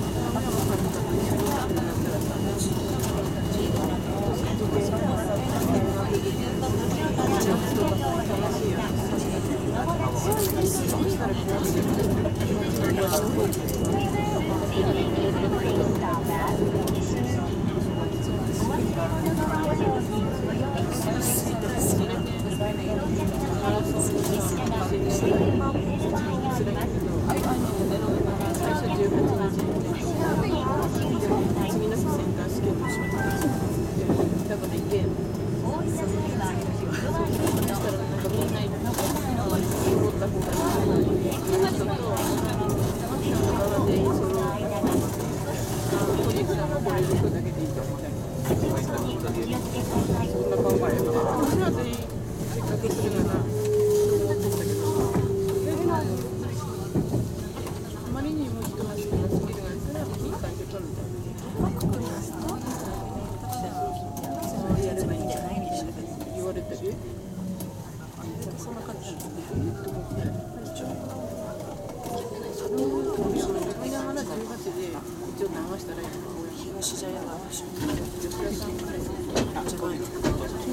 す。 は全員せっかくするならあまりにも人が好きなスキルがいたらいい感じで取るみたいな。そうやればいいんじゃない言われてる。そんな感じですね。それを飛びながらじゅうがつで一応流したらいいの。東じゃやが吉田さんくらい一番金曜日で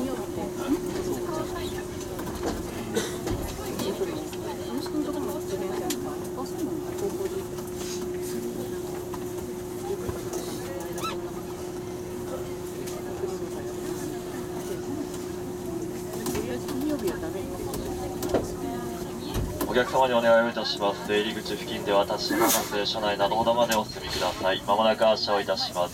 息子のところも連れてるから、あ、そうなの高校でお客様にお願いをいたします。出入り口付近では立ち止まらず車内などほどまでお進みください。まもなく発車をいたします。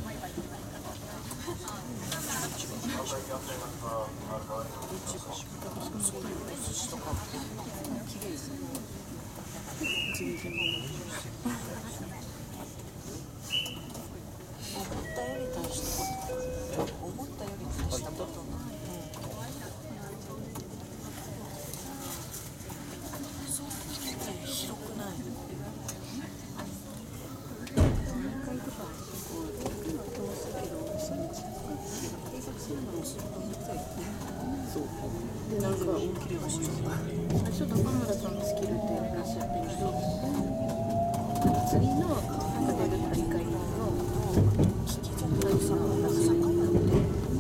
でなんか最初高村さんのスキルっていう話やってるけど、次のなんか出る大会の大使の話になって、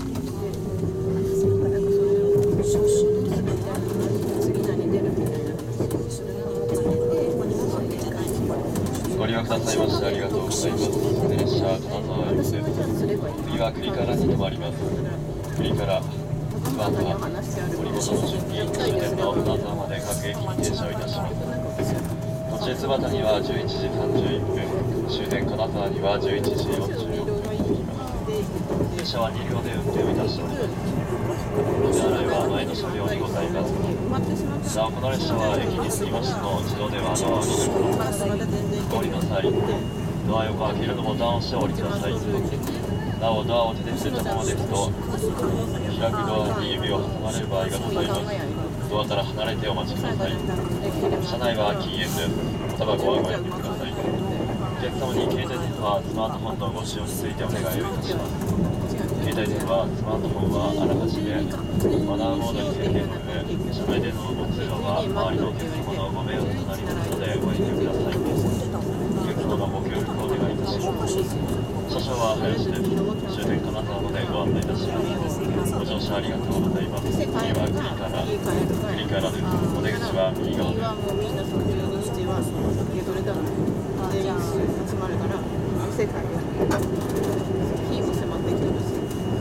でなんかそれを招集するみたいな話、次何出るみたいな話をするのを兼ねて、大会にご利用くださいましてありがとうございます。列車金沢駅です。次は栗からに停まります。栗からツバンは堀本の準備終点の金沢まで各駅に停車をいたします。途中津幡にはじゅういちじさんじゅういっぷん、終点金沢にはじゅういちじよんじゅうよんぷんになります。列車はに両で運転をいたしております。手洗いは前の車両にございます。なおこの列車は駅に着きましての自動ではドアを閉めます。お降りの際、ドア横開けるのボタンを押してお降りください。なおドアを手で触れたままですと、開くドアに指を挟まれる場合がございます。ドアから離れてお待ちください。車内は禁煙です。おタバコはごやめください。お客様に携帯電話、スマートフォンのご使用についてお願いをいたします。携帯電話、スマートフォンはあらかじめマナーモードに設定の上、車内でのご通話は周りのお客様のご迷惑となりますのでご遠慮ください。お客様のご協力をお願いいたします。車掌は林です。終点金沢までご案内いたします。ご乗車ありがとうございます。次は栗から、栗からです。お出口は右側です。 もうみんなそのじゅうにちは受け取れたので、全員集まるから世界で日も迫ってきてるし、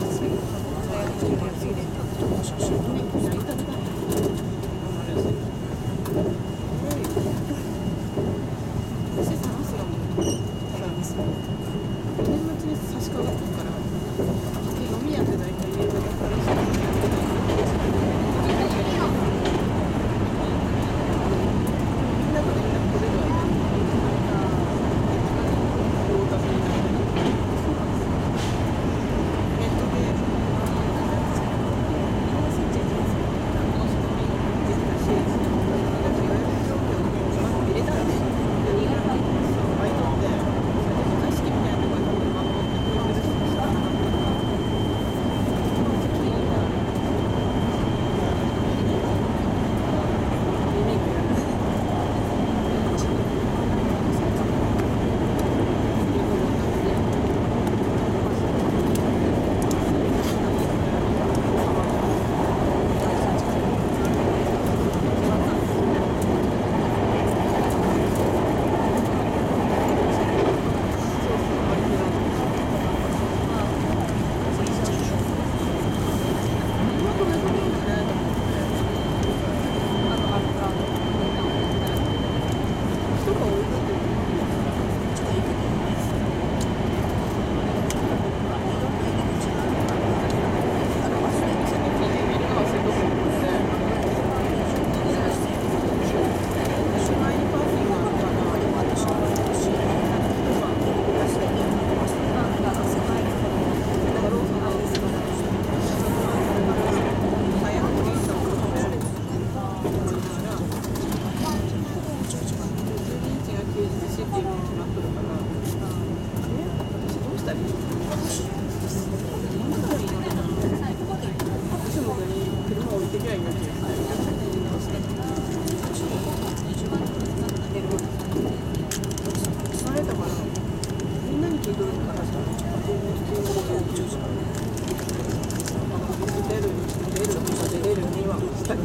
年末に差し掛かってるから、飲み屋って大体夕方から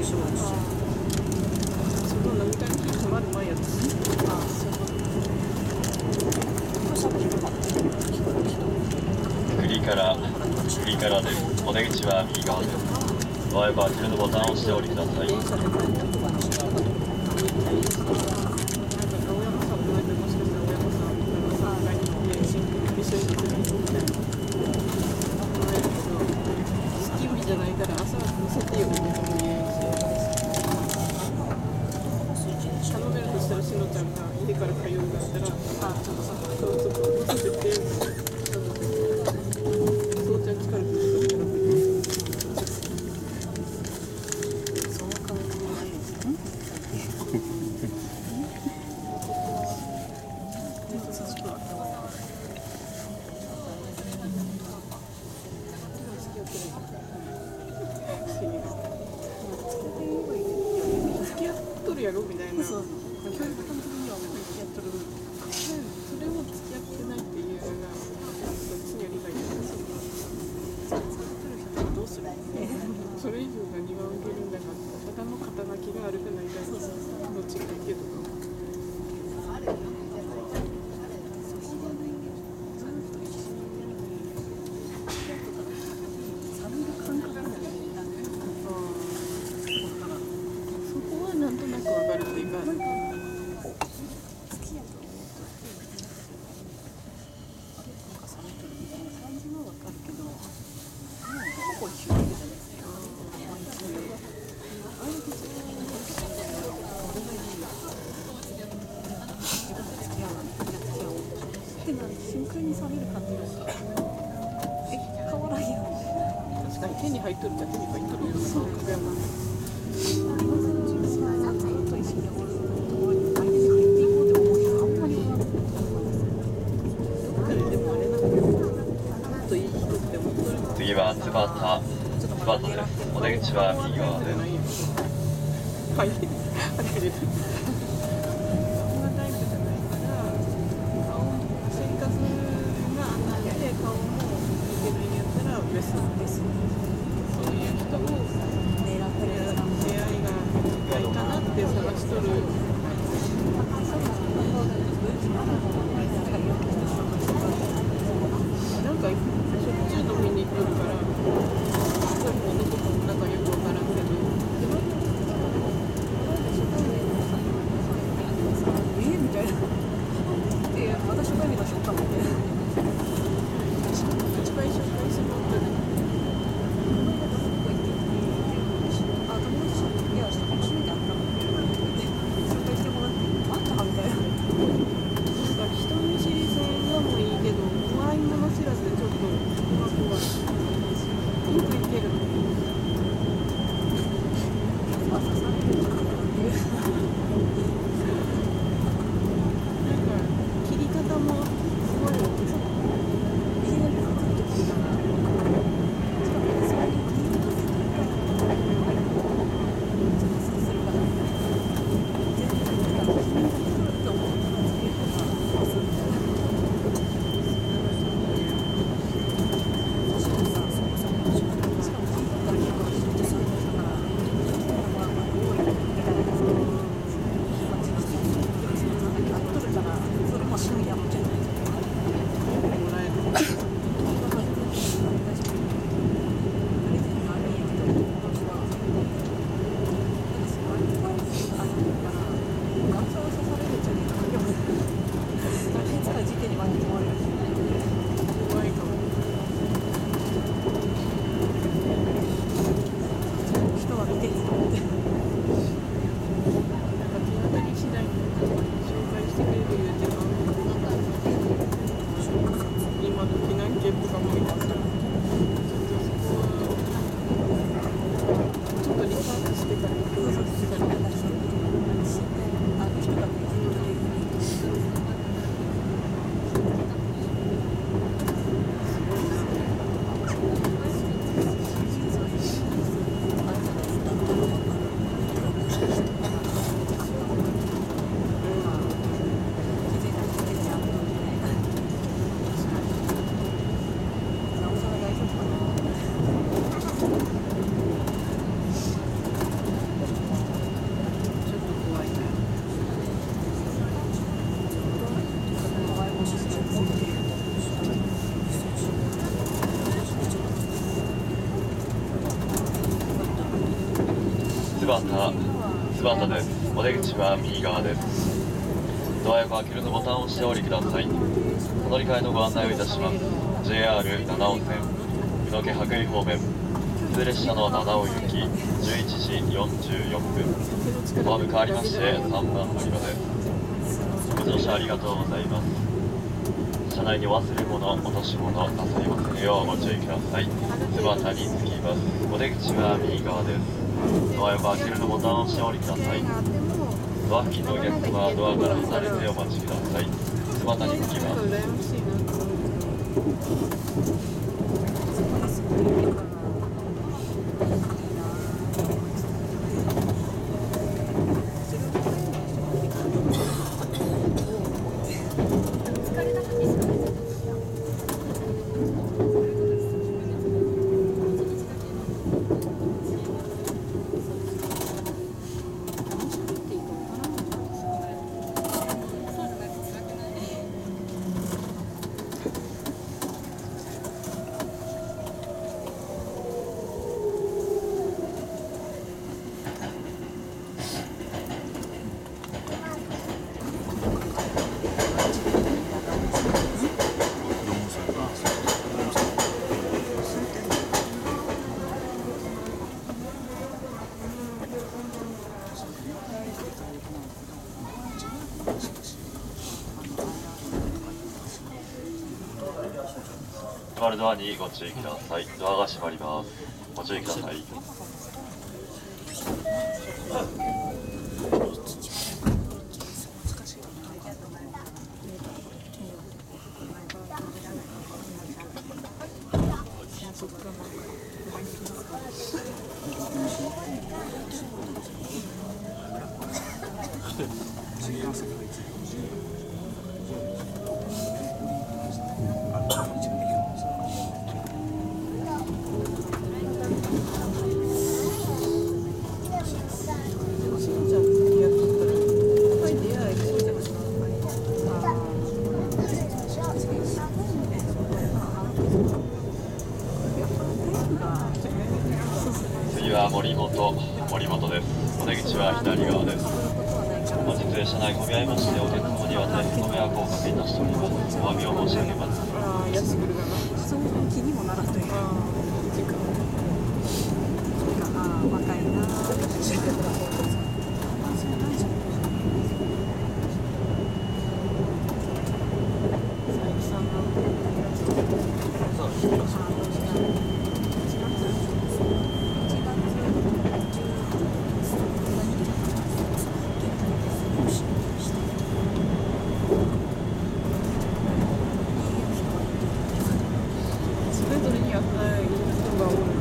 しょうし。 その飲み会の日泊まる前やったし。 ああ、そう。 栗から栗からです。お出口は右側です。ドライバーは左のボタンを押してお降りください。 なんか青山さんもなんかもしかしたら青山さんのさんがいて一緒にするみたいな。好き売りじゃないから朝見せてよって言うし。頼めるとしたらしのちゃんが家から通うんだったら、あ、ちょっとさ、そうちょっと乗せてって。そうちゃん力くるから。付き合っとるやろみたいな。そう。教育監督には付き合っとる。それを付き合ってないっていうのが、そっちには理解できない。どうする？それ以上何が受けるんだか、ただの肩書きが悪くないか、どっちがいけるとか。なんとなくわかるっていうか、瞬間に冷める感じがした。え、変わらんやん。確かに手に入っとるじゃ手に入っとるよ。そうか、久山。 次は津幡津幡です。お出口は右側です。 はい、初めて。そんなタイプじゃないから、顔生活があんなで顔もいけないんやったらベストです。そういう人を出会いがないかなって探しとる。なんかしょっちゅう飲みに行くから、男と女がよくわからんけど。 えー、みたいな。えー、私が見た瞬間みたいな。 一番紹介してもらったね。 あ、友達といや、初めて会ったの。紹介してもらって、あったみたいな。なんか人見知りさんはもういいけど、怖いもの知らずでちょっと怖怖い。よくいける。あ、刺されるかなっていう。 なんか切り方もすごい大きさ。いきなりかかってくるかな。しかもそれに切り方せてるから。ちょっとそうするから。全然なんか君が来ると思うっていうことがそうみたいな。しかもさ、そもそもしかもばたつばたです。お出口は右側です。ドア横開けるのボタンを押してお降りください。お乗り換えのご案内をいたします。 ジェイアールなな 号線宇野毛羽咋方面普通列車の七尾行きじゅういちじよんじゅうよんぷん、ホーム変わりましてさんばん乗り場です。ご乗車ありがとうございます。車内にお忘れ物、落とし物なさいませんようご注意ください。つばたに着きます。お出口は右側です。ドア横開けるのボタンを押してお降りください。ドア付近のお客様はドアから離れてお待ちください。つばたに着きます。閉まるドアにご注意ください。ドアが閉まります。ご注意ください。次は森本、森本です。お出口は左側です。本日車内混み合いまして、お客様には大変ご迷惑をおかけいたしております。お詫びを申し上げます。 そう気にもならんというか、ああ若いな。それぞれに赤い人がおる。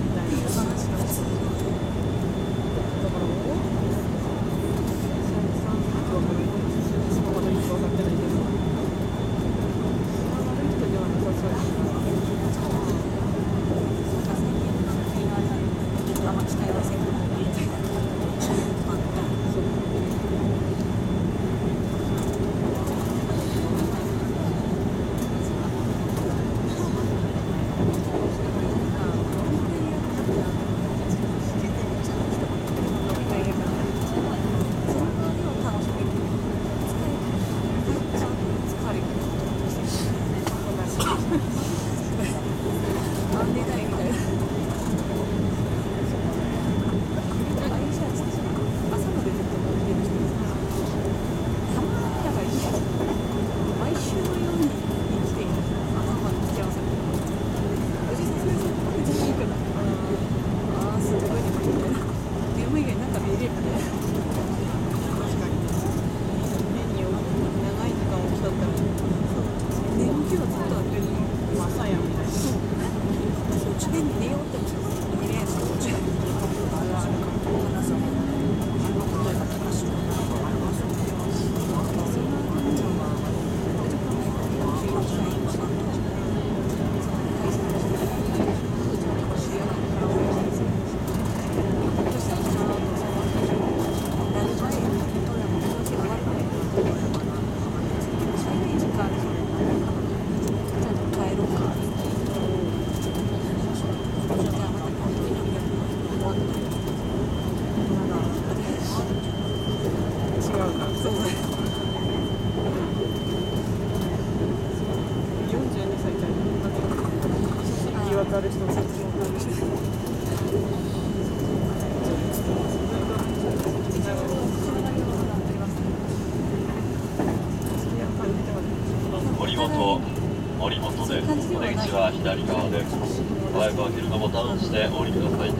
左側でドアイブ開けるのボタンを押してお降りください。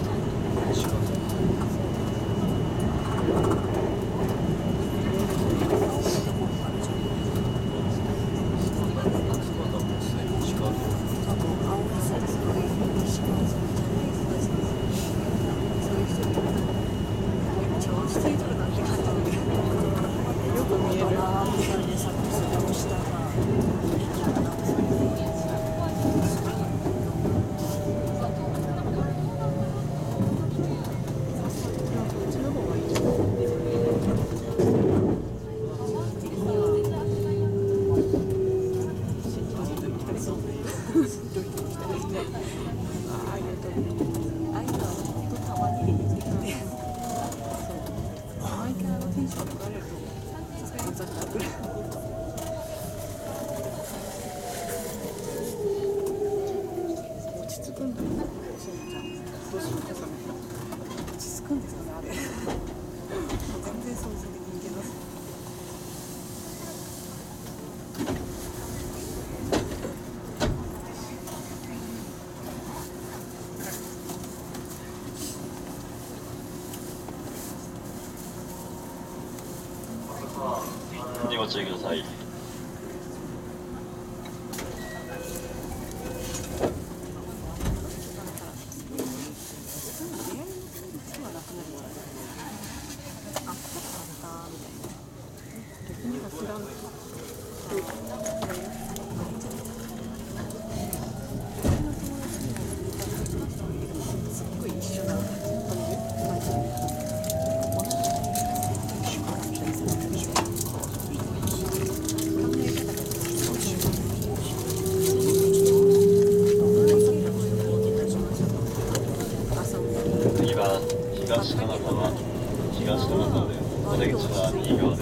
にご注意ください。東金沢、東金沢です。お出口は右側です。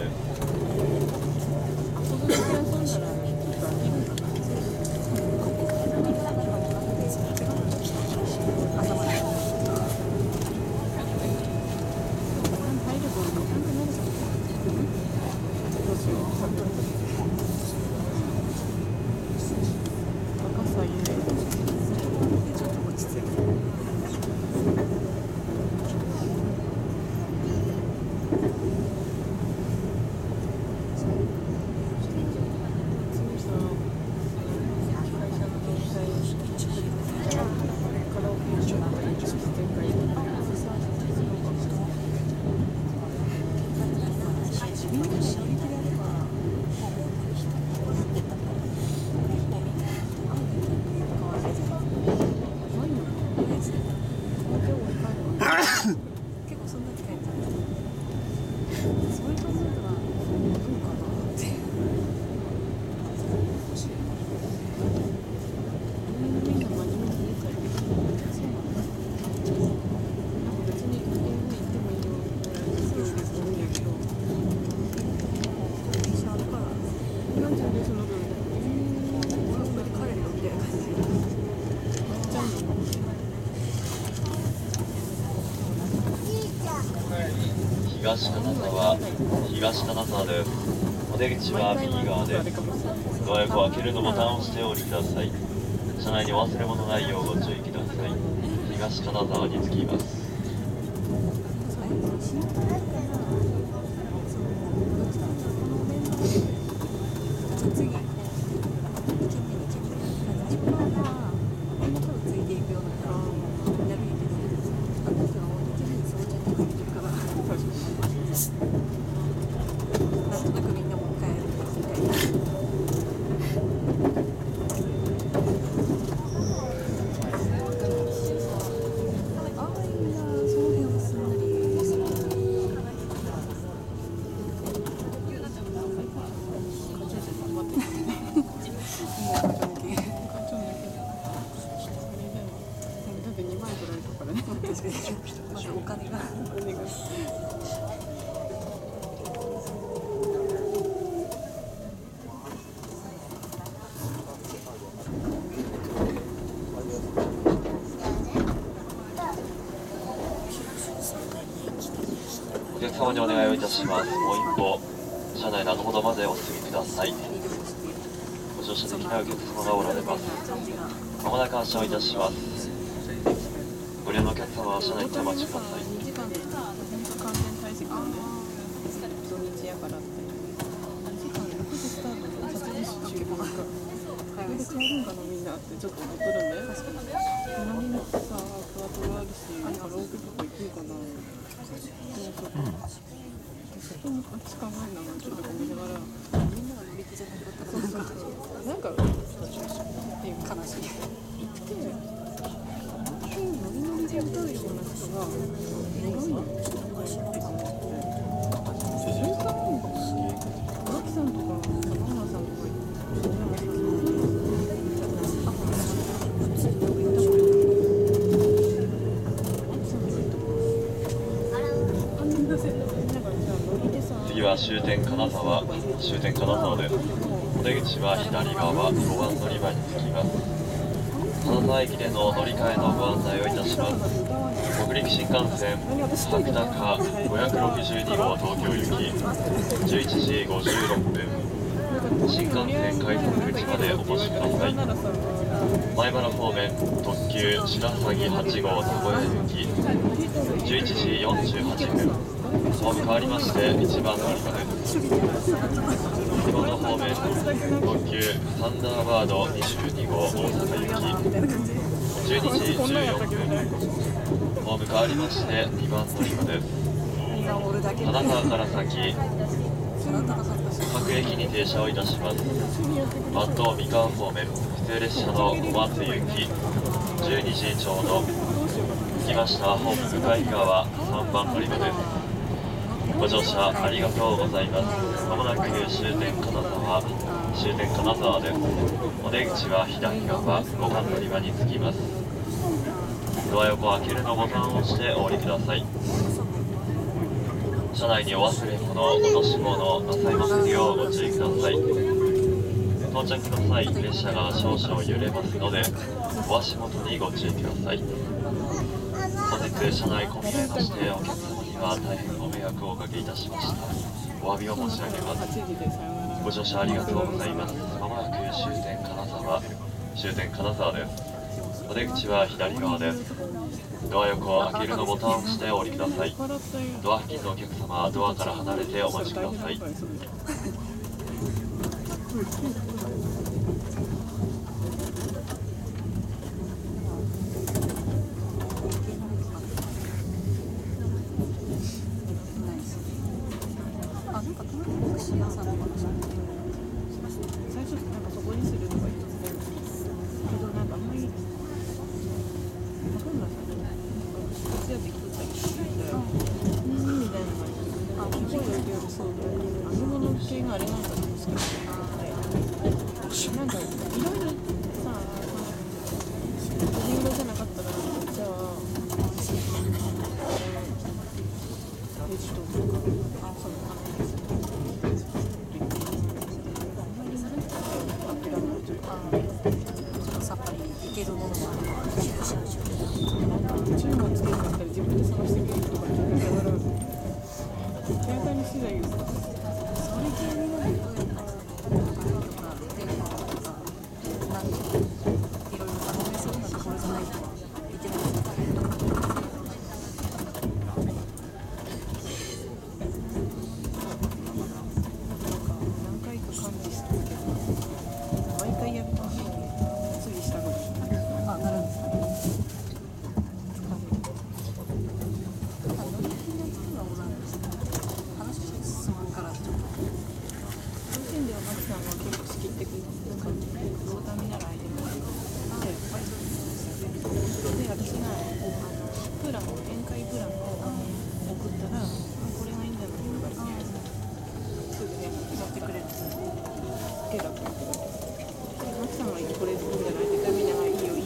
東金沢、東金沢です。お出口は右側です。ドア横を開けるのボタンを押してお降りください。車内にお忘れ物ないようご注意ください。東金沢に着きます。 お金がお客様にお願いをいたします。もう一歩車内などほどまでお進みください。ご乗乗車できないお客様がおられます。まもなく発車をいたします。ご利用のお客様は車内でお待ちください。 にじかんで本当完全退席なんで土日やからってにじかんでろくじスタートで撮影室中継なんかこれで帰るんかなみんなってちょっと思ってるんで隣のさクワトロあるしカラオケとか行くんかなもうちょっとそこにあっち考えながらちょっと思いながらみんなが乗り気じゃなかったからなんかっていう悲しい行ってノリノリで歌うような人が乗るのよ瞬間音楽荒木さんとか高村さんとか小山さんとか次は終点金沢、終点金沢です。お出口は左側ごばん乗り場に着きます。金沢駅での乗り換えのご案内をいたします。北陸新幹線白鷹ごひゃくろくじゅうに号東京行きじゅういちじごじゅうろっぷん、新幹線改札口までお越しください。米原方面特急白鷺はち号名古屋行きじゅういちじよんじゅうはっぷん、ホーム変わりましていちばん乗り場です。日本の方面特急サンダーバードにじゅうに号大阪行きじゅうにじじゅうよんぷん、ホーム変わりましてにばん乗り場です。金沢から先各駅に停車をいたします。番頭みかん方面普通列車の小松行きじゅうにじちょうど、着きましたホーム向かい側さんばん乗り場です。ご乗車ありがとうございます。まもなく終点金沢、終点金沢です。お出口は左側ごばん乗り場に着きます。ドア横開けるのボタンを押してお降りください。車内にお忘れ物、落とし物なさいますようご注意ください。到着の際、列車が少々揺れますので、お足元にご注意ください。本日車内混み合いまして、お客様には大変ご迷惑をおかけいたしました。お詫びを申し上げます。ご乗車ありがとうございます。まもなく終点金沢、終点金沢です。お出口は左側です。ドア横を開けるのボタンを押してお降りください。ドア付近のお客様、ドアから離れてお待ちください。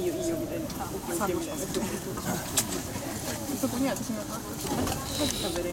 そこに私が「あ、早く食べれ」